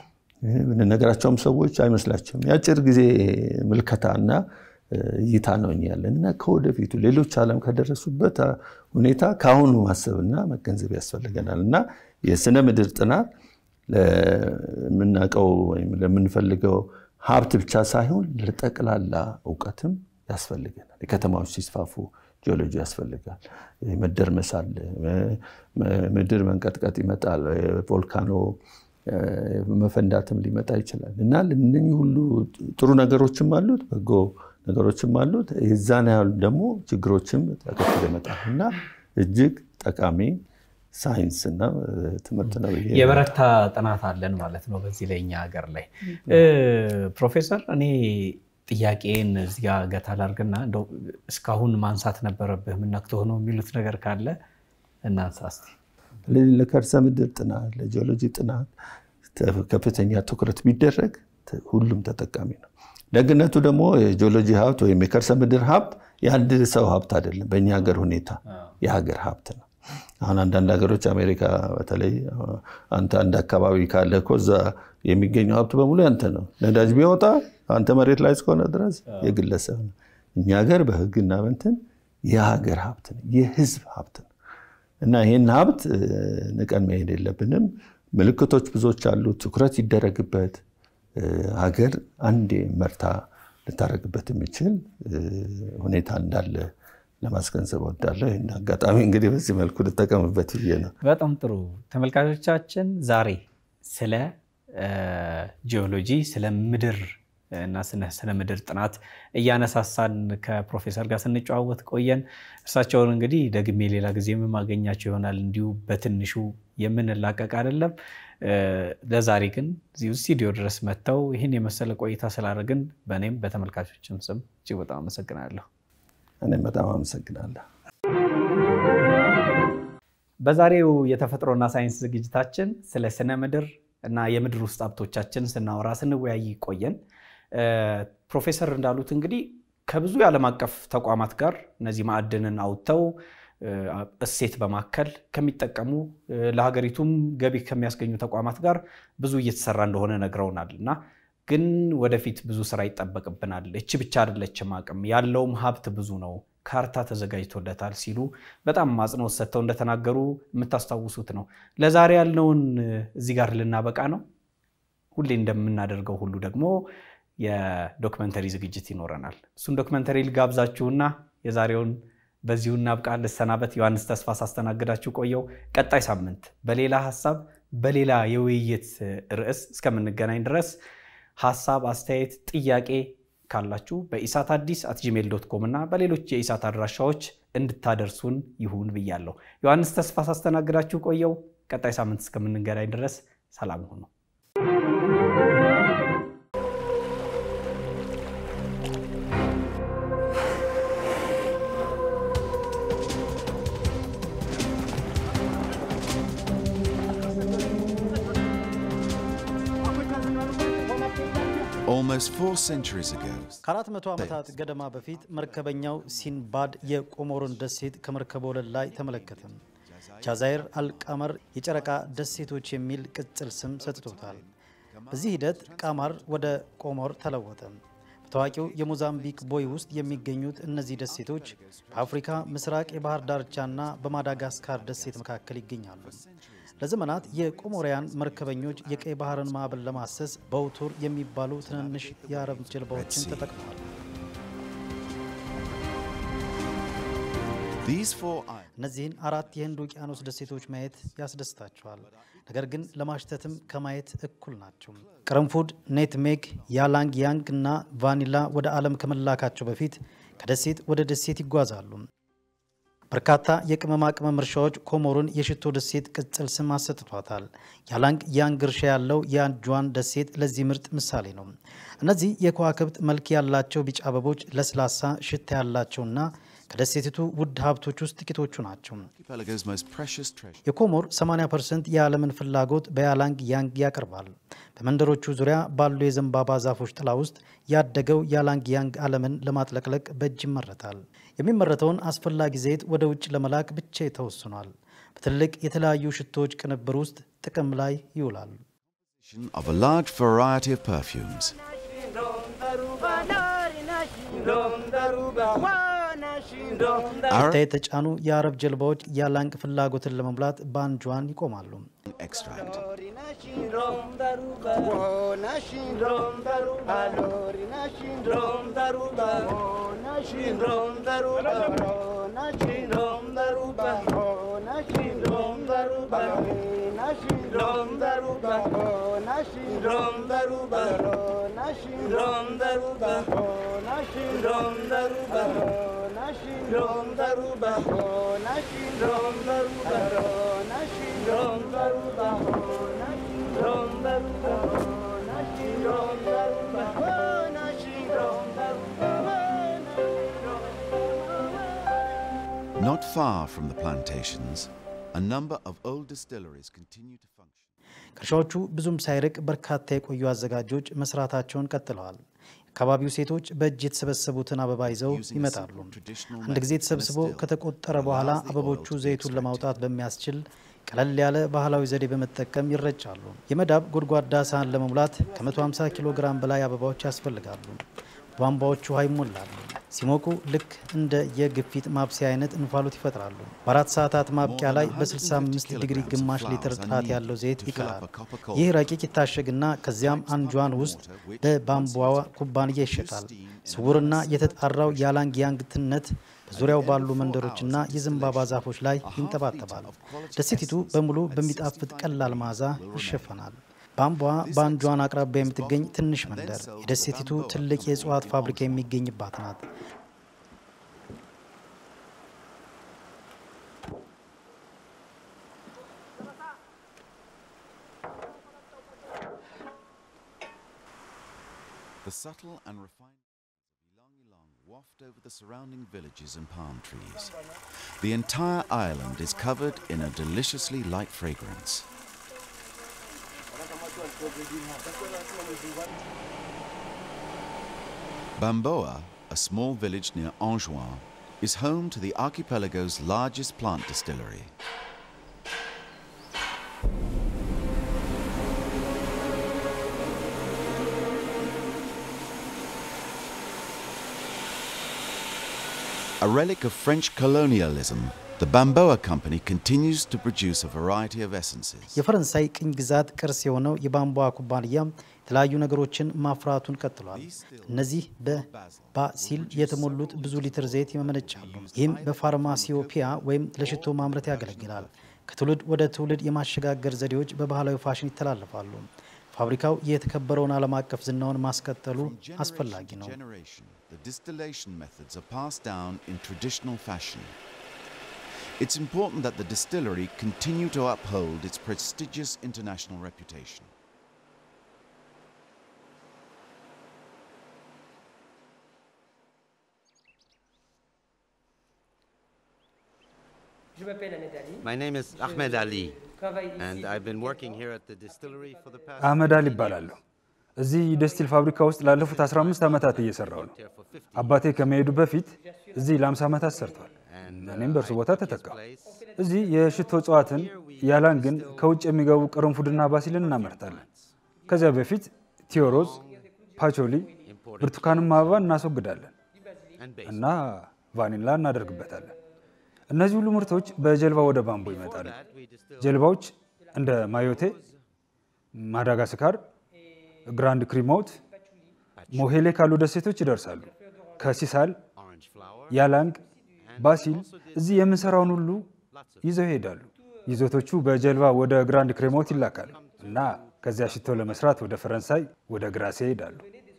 ነገራቸውም ሰዎች አይመስላቸውም ያጭር ጊዜ ምልከታና እይታ ነው ያለና ከወደፊቱ ሌሎች ዓለም ከደረሱበት ሁኔታ ካሁኑ ማሰብና መገንዘብ ያስፈልገናልና የስነ ምድር ጥናት ለምናቀው ወይም ለምንፈልገው ሀብት ብቻ ሳይሆን ለጠቅላላ ዕውቀትም ያስፈልገናል የከተማዎች ሲስፋፉ ጂኦሎጂ ያስፈልጋል መደርመስ አለ ምድር መንቀጥቀጥ ይመጣል ቮልካኖ መፈንዳትም ሊመጣ ይችላል እና ለነኚህ ሁሉ ጥሩ ነገሮችም አሉት በጎ ነገሮችም አሉት የዛን ያህል ደግሞ ችግሮችም ተከትለው ይመጣሉና እጅግ ጠቃሚ ሳይንስና ትምህርት ነው የበረታ ጥናት አለን ማለት ነው በዚህ ለኛ ሀገር ላይ ፕሮፌሰር እኔ ጥያቄን እዚህ ጋር ገታ ላርግና እንደው እስካሁን ማንሳት ነበረብህ ምን ነክቶ ሆኖ የሚሉት ነገር ካለ እናንሳስቲ ለከርሰ ምድር ጥናት ለጂኦሎጂ ጥናት ከፍተኛ ትኩረት ቢደረግ ሁሉም ተጠቃሚ ነው ደግነቱ ደግሞ የጂኦሎጂ ሀብት ወይ የከርሰ ምድር ሀብት የአንድ ሰው ሀብት አይደለም በእኛ ሀገር ሁኔታ የሀገር ሀብት ነው አሁን አንዳንድ ሀገሮች አሜሪካ በተለይ አንተ አንድ አካባቢ ካለ ኮዛ የሚገኘው ሀብት በሙሉ ያንተ ነው ነዳጅ ቢወጣ አንተ መሬት ላይ እስከሆነ ድረስ የግለሰብ ነው እኛ ሀገር በህግና እንትን የሀገር ሀብት ነው የህዝብ ሀብት ነው እና ይሄን ሀብት ንቀን መሄድ የለብንም ምልክቶች ብዙዎች አሉ ትኩረት ይደረግበት ሀገር አንዴ መርታ ልታረግበት የሚችል ሁኔታ እንዳለ ለማስገንዘብ ወዳለሁ እና አጋጣሚ እንግዲህ በዚህ መልኩ ልተቀምበት ይየ ነው በጣም ጥሩ ተመልካቾቻችን ዛሬ ስለ ጂኦሎጂ ስለ ምድር እና ስነ ምድር ጥናት እያነሳሳን ከፕሮፌሰር ጋር ስንጫወት ቆየን እርሳቸውን እንግዲህ ደግሜ ሌላ ጊዜ ማገኛቸው ይሆናል እንዲሁ በትንሹ የምንላቀቅ አይደለም ለዛሬ ግን እዚህ ስቱዲዮ ድረስ መተው ይሄን የመሰለ ቆይታ ስላደረግን በእኔም በተመልካቾችም ስም እጅግ በጣም አመሰግናለሁ እኔም በጣም አመሰግናለሁ በዛሬው የተፈጥሮና ሳይንስ ዝግጅታችን ስለ ስነ ምድር እና የምድር ውስጥ ሀብቶቻችን ስናወራ ስንወያይ ቆየን ፕሮፌሰር እንዳሉት እንግዲህ ከብዙ የዓለም አቀፍ ተቋማት ጋር እነዚህ ማዕድንን አውጥተው እሴት በማከል ከሚጠቀሙ ለሀገሪቱም ገቢ ከሚያስገኙ ተቋማት ጋር ብዙ እየተሰራ እንደሆነ ነግረውናልና ግን ወደፊት ብዙ ስራ ይጠበቅብናል እቺ ብቻ አይደለችም አቅም ያለውም ሀብት ብዙ ነው ካርታ ተዘጋጅቶለታል ሲሉ በጣም ማጽኖት ሰጥተው እንደተናገሩ የምታስተዋውሱት ነው ለዛሬ ያለውን እዚህ ጋር ልናበቃ ነው ሁሌ እንደምናደርገው ሁሉ ደግሞ የዶክመንተሪ ዝግጅት ይኖረናል እሱን ዶክመንተሪ ልጋብዛችሁና የዛሬውን በዚሁ እናብቃ ለሰናበት ዮሐንስ ተስፋ ሳስተናግዳችሁ ቆየው ቀጣይ ሳምንት በሌላ ሐሳብ በሌላ የውይይት ርዕስ እስከምንገናኝ ድረስ ሐሳብ አስተያየት ጥያቄ ካላችሁ በisataddis@gmail.com እና በሌሎች የኢሳት አድራሻዎች እንድታደርሱን ይሁን ብያለሁ ዮሐንስ ተስፋ ሳስተናግዳችሁ ቆየው ቀጣይ ሳምንት እስከምንገናኝ ድረስ ሰላም ሁኑ Almost 4 centuries ago. ከአራት መቶ ዓመታት ገደማ በፊት መርከበኛው ሲንባድ የቆሞሮን ደሴት ከመርከቡ ወለል ላይ ተመለከተ። ጃዛይር አልቃመር የጨረቃ ደሴቶች የሚል ቅጽል ስም ሰጥቶታል። በዚህ ሂደት ቃማር ወደ ቆሞር ተለወጠ። በታዋቂው የሞዛምቢክ ቦይ ውስጥ የሚገኙት እነዚህ ደሴቶች በአፍሪካ ምስራቅ የባህር ዳርቻና በማዳጋስካር ደሴት መካከል ይገኛሉ። ለዘመናት የቆሞሪያን መርከበኞች የቀይ ባህርን ማዕበል ለማሰስ በውቱር የሚባሉ ትንንሽ የአረብ ጀልባዎችን ተጠቅመዋል። እነዚህን አራት የህንድ ውቅያኖስ ደሴቶች ማየት ያስደስታቸዋል። ነገር ግን ለማሽተትም ከማየት እኩል ናቸው። ቅርንፉድ፣ ኔትሜግ፣ ያላንግ ያንግ እና ቫኒላ ወደ ዓለም ከመላካቸው በፊት ከደሴት ወደ ደሴት ይጓዛሉ። በርካታ የቅመማ ቅመም እርሻዎች ኮሞሮን የሽቶ ደሴት ቅጽል ስም አሰጥቷታል። ያላንግ ያንግ እርሻ ያለው የአንጇን ደሴት ለዚህ ምርጥ ምሳሌ ነው። እነዚህ የከዋክብት መልክ ያላቸው ቢጫ አበቦች ለስላሳ ሽታ ያላቸውና ከደሴቲቱ ውድ ሀብቶች ውስጥ ጥቂቶቹ ናቸው። የኮሞር 80% የዓለምን ፍላጎት በያላንግ ያንግ ያቀርባል። በመንደሮቹ ዙሪያ ባሉ የዘንባባ ዛፎች ጥላ ውስጥ ያደገው ያላንግ ያንግ ዓለምን ለማጥለቅለቅ በእጅ ይመረታል። የሚመረተውን አስፈላጊ ዘይት ወደ ውጭ ለመላክ ብቻ ተወስኗል። በትልቅ የተለያዩ ሽቶዎች ቅንብር ውስጥ ጥቅም ላይ ይውላሉ። Of a large variety of perfumes. የተጫኑ የአረብ ጀልባዎች ያላንግ ፍላጎትን ለመሙላት በአንጇን ይቆማሉ። Extract. Not far from the plantations, a number of old distilleries continue to function. ከርሻዎቹ ብዙም ሳይርቅ በርካታ የቆዩ አዘጋጆች መስራታቸውን ቀጥለዋል። አካባቢው ሴቶች በእጅ የተሰበሰቡትን አበባ ይዘው ይመጣሉ። አንድ ጊዜ ተሰብስቦ ከተቆጠረ በኋላ አበቦቹ ዘይቱን ለማውጣት በሚያስችል ቀለል ያለ ባህላዊ ዘዴ በመጠቀም ይረጫሉ። የመዳብ ጎድጓዳ ሳህን ለመሙላት ከ150 ኪሎ ግራም በላይ አበባዎች ያስፈልጋሉ። ቧንቧዎቹ ውሃ ይሞላሉ። ሲሞቁ ልክ እንደ የግፊት ማብሰያ አይነት እንፋሎት ይፈጥራሉ። በ4 ሰዓታት ማብቂያ ላይ በ65 ዲግሪ ግማሽ ሊትር ጥራት ያለው ዘይት ይቀላል። ይህ ረቂቅ ይታሸግና ከዚያም አንጇን ውስጥ በባምቧዋ ኩባንያ ይሸጣል። ስውርና የተጣራው ያላንግ ያንግትነት በዙሪያው ባሉ መንደሮችና የዘንባባ ዛፎች ላይ ይንጠባጠባል። ደሴቲቱ በሙሉ በሚጣፍጥ ቀላል መዓዛ ይሸፈናል። ባምቧ በአንጇን አቅራቢያ የምትገኝ ትንሽ መንደር የደሴቲቱ ትልቅ የእጽዋት ፋብሪካ የሚገኝባት ናት። The subtle and refined ylang-ylang waft over the surrounding villages and palm trees. The entire island is covered in a deliciously light fragrance. Bamboa, a small village near Anjouan, is home to the archipelago's largest plant distillery. A relic of French colonialism, the Bamboa Company continues to produce a variety of essences. የፈረንሳይ ቅኝ ግዛት ቅርስ የሆነው የባምቧ ኩባንያ የተለያዩ ነገሮችን ማፍራቱን ቀጥሏል። እነዚህ በባሲል የተሞሉት ብዙ ሊትር ዘይት ይመነጫሉ። ይህም በፋርማሲዮፒያ ወይም ለሽቶ ማምረት ያገለግላል። ከትውልድ ወደ ትውልድ የማሸጋገር ዘዴዎች በባህላዊ ፋሽን ይተላለፋሉ። ፋብሪካው የተከበረውን ዓለም አቀፍ ዝናውን ማስቀጠሉ አስፈላጊ ነው። The distillation methods are passed down in traditional fashion. It's important that the distillery continue to uphold its prestigious international reputation. My name is Ahmed Ali, and I've been working here at the distillery for the past... አህመድ አሊ ይባላለሁ። እዚህ የደስቲል ፋብሪካ ውስጥ ላለፉት 15 ዓመታት እየሰራው ነው። አባቴ ከመሄዱ በፊት እዚህ ለ50 ዓመታት ሰርቷል። እኔም በእርሱ ቦታ ተተካው። እዚህ የሽቶ እጽዋትን ያላንግን ከውጭ የሚገቡ ቅርንፉድና ባሲልን እናመርታለን። ከዚያ በፊት ቲዮሮዝ፣ ፓቾሊ፣ ብርቱካንማ አበባ እናስወግዳለን እና ቫኒላ እናደርግበታለን። እነዚህ ሁሉ ምርቶች በጀልባ ወደ ባምቦ ይመጣሉ። ጀልባዎች እንደ ማዮቴ፣ ማዳጋስካር፣ ግራንድ ክሪሞት፣ ሞሄሌ ካሉ ደሴቶች ይደርሳሉ። ከሲሳል፣ ያላንግ፣ ባሲል እዚህ የምንሰራውን ሁሉ ይዘው ይሄዳሉ። ይዞቶቹ በጀልባ ወደ ግራንድ ክሪሞት ይላካሉ እና ከዚያ ሽቶ ለመስራት ወደ ፈረንሳይ ወደ ግራሴ ይሄዳሉ።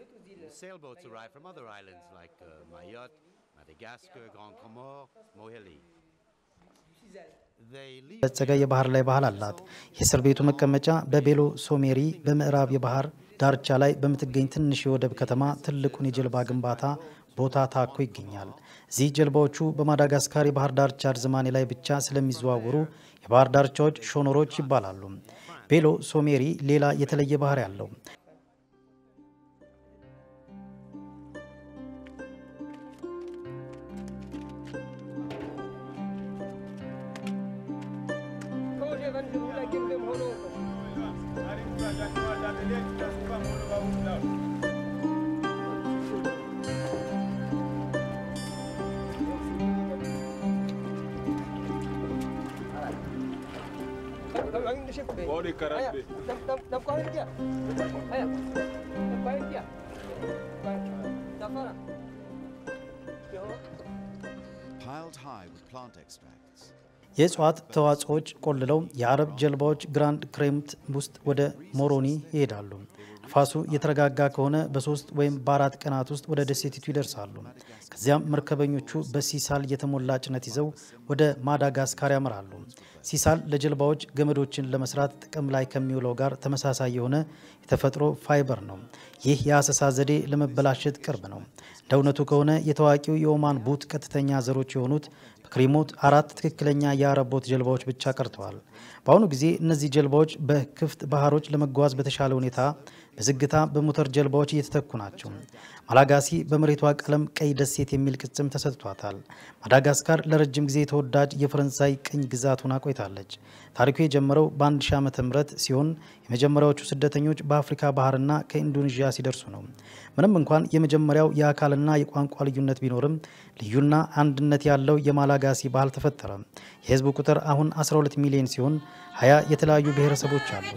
በጸጋ የባህር ላይ ባህል አላት። የእስር ቤቱ መቀመጫ በቤሎ ሶሜሪ በምዕራብ የባህር ዳርቻ ላይ በምትገኝ ትንሽ የወደብ ከተማ ትልቁን የጀልባ ግንባታ ቦታ ታኮ ይገኛል። እዚህ ጀልባዎቹ በማዳጋስካር የባህር ዳርቻ ርዝማኔ ላይ ብቻ ስለሚዘዋወሩ የባህር ዳርቻዎች ሾኖሮች ይባላሉ። ቤሎ ሶሜሪ ሌላ የተለየ ባህር ያለው Piled high with plant extracts. የእጽዋት ተዋጽኦች ቆልለው የአረብ ጀልባዎች ግራንድ ክሬምት ውስጥ ወደ ሞሮኒ ይሄዳሉ። ነፋሱ የተረጋጋ ከሆነ በ3 ወይም በ4 ቀናት ውስጥ ወደ ደሴቲቱ ይደርሳሉ። ከዚያም መርከበኞቹ በሲሳል የተሞላ ጭነት ይዘው ወደ ማዳጋስካር ያመራሉ። ሲሳል ለጀልባዎች ገመዶችን ለመስራት ጥቅም ላይ ከሚውለው ጋር ተመሳሳይ የሆነ የተፈጥሮ ፋይበር ነው። ይህ የአሰሳ ዘዴ ለመበላሸት ቅርብ ነው። እንደ እውነቱ ከሆነ የታዋቂው የኦማን ቡት ቀጥተኛ ዘሮች የሆኑት በክሪሞት 4 ትክክለኛ የአረብ ቦት ጀልባዎች ብቻ ቀርተዋል። በአሁኑ ጊዜ እነዚህ ጀልባዎች በክፍት ባህሮች ለመጓዝ በተሻለ ሁኔታ በዝግታ በሞተር ጀልባዎች እየተተኩ ናቸው። ማላጋሲ በመሬቷ ቀለም ቀይ ደሴት የሚል ቅጽም ተሰጥቷታል። ማዳጋስካር ለረጅም ጊዜ ተወዳጅ የፈረንሳይ ቅኝ ግዛት ሆና ቆይታለች። ታሪኩ የጀመረው በ1000 ዓመተ ምህረት ሲሆን የመጀመሪያዎቹ ስደተኞች በአፍሪካ ባህርና ከኢንዶኔዥያ ሲደርሱ ነው። ምንም እንኳን የመጀመሪያው የአካልና የቋንቋ ልዩነት ቢኖርም ልዩና አንድነት ያለው የማላጋሲ ባህል ተፈጠረ። የህዝቡ ቁጥር አሁን 12 ሚሊዮን ሲሆን 20 የተለያዩ ብሔረሰቦች አሉ።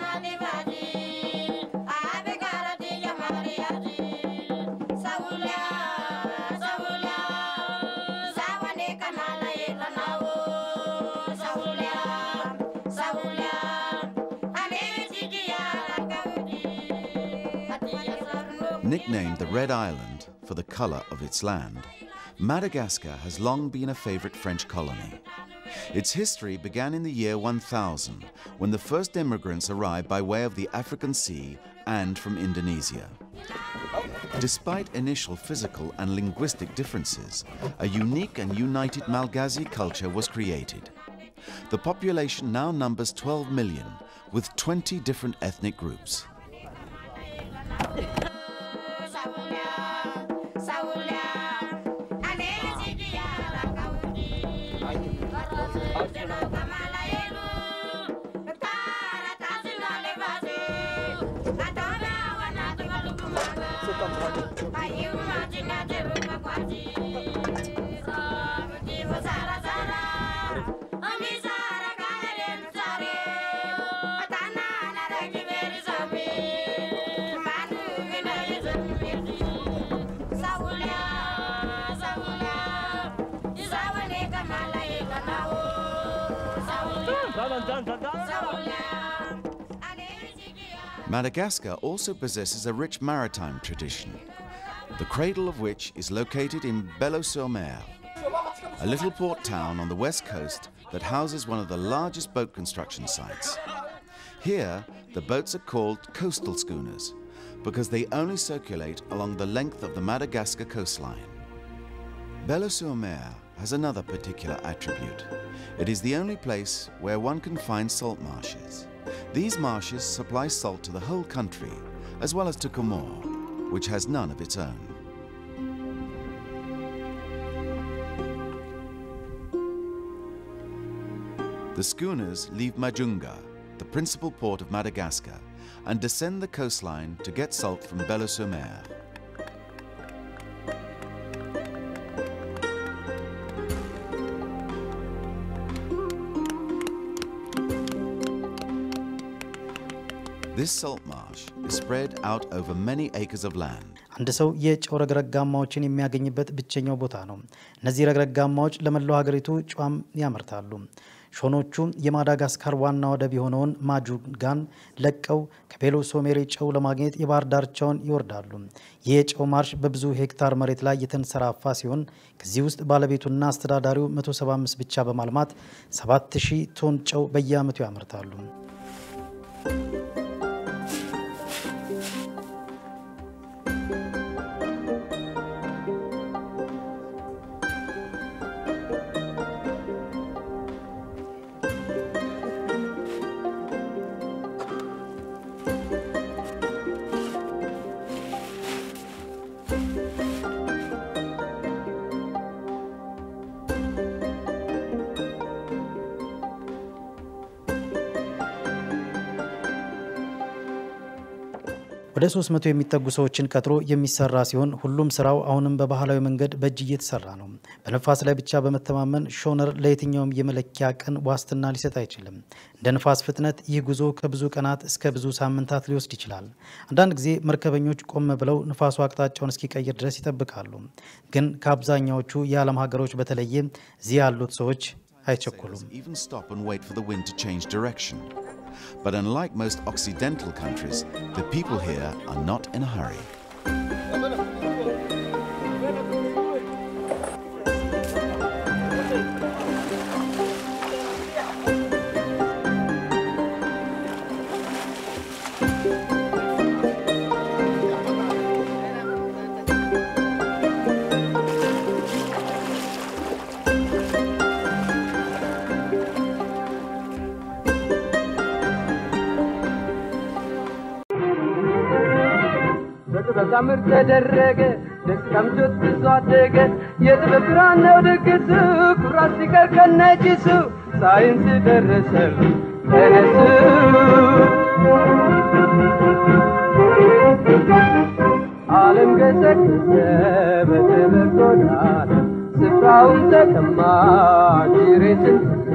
Nicknamed the Red Island for the color of its land, Madagascar has long been a favorite French colony. Its history began in the year 1000, when the first immigrants arrived by way of the African Sea and from Indonesia. Despite initial physical and linguistic differences, a unique and united Malagasy culture was created. The population now numbers 12 million, with 20 different ethnic groups. Madagascar also possesses a rich maritime tradition, the cradle of which is located in Belo-sur-Mer, a little port town on the west coast that houses one of the largest boat construction sites. Here, the boats are called coastal schooners because they only circulate along the length of the Madagascar coastline. Belo-sur-Mer has another particular attribute. It is the only place where one can find salt marshes. These marshes supply salt to the whole country, as well as to Comore, which has none of its own. The schooners leave Majunga, the principal port of Madagascar, and descend the coastline to get salt from Belo-sur-Mer. This salt marsh is spread out over many acres of land. አንድ ሰው የጨው ረግረጋማዎችን የሚያገኝበት ብቸኛው ቦታ ነው። እነዚህ ረግረጋማዎች ለመላው ሀገሪቱ ጨዋም ያመርታሉ። ሾኖቹ የማዳጋስካር ዋና ወደብ የሆነውን ማጁንጋን ለቀው ከቤሎ-ሶሜሬ ጨው ለማግኘት የባህር ዳርቻውን ይወርዳሉ። ይህ የጨው ማርሽ በብዙ ሄክታር መሬት ላይ የተንሰራፋ ሲሆን ከዚህ ውስጥ ባለቤቱና አስተዳዳሪው 175 ብቻ በማልማት 7000 ቶን ጨው በየዓመቱ ያመርታሉ። ወደ 300 የሚጠጉ ሰዎችን ቀጥሮ የሚሰራ ሲሆን ሁሉም ስራው አሁንም በባህላዊ መንገድ በእጅ እየተሰራ ነው። በነፋስ ላይ ብቻ በመተማመን ሾነር ለየትኛውም የመለኪያ ቀን ዋስትና ሊሰጥ አይችልም። እንደ ነፋስ ፍጥነት ይህ ጉዞ ከብዙ ቀናት እስከ ብዙ ሳምንታት ሊወስድ ይችላል። አንዳንድ ጊዜ መርከበኞች ቆም ብለው ንፋሱ አቅጣጫውን እስኪቀይር ድረስ ይጠብቃሉ። ግን ከአብዛኛዎቹ የዓለም ሀገሮች በተለየ እዚህ ያሉት ሰዎች አይቸኩሉም። Even stop and wait for the wind to change direction. But unlike most Occidental countries, the people here are not in a hurry. በዛምር ተደረገ ደስታምጆት ተዟደገ የጥበብራነው ድግስ ኩራት ሲቀር ከነጭሱ ሳይንስ ደረሰ ተነሱ ዓለም ገሰገሰ በትምህርት ጎዳና ስፍራውን ተቀማ ጅሬትን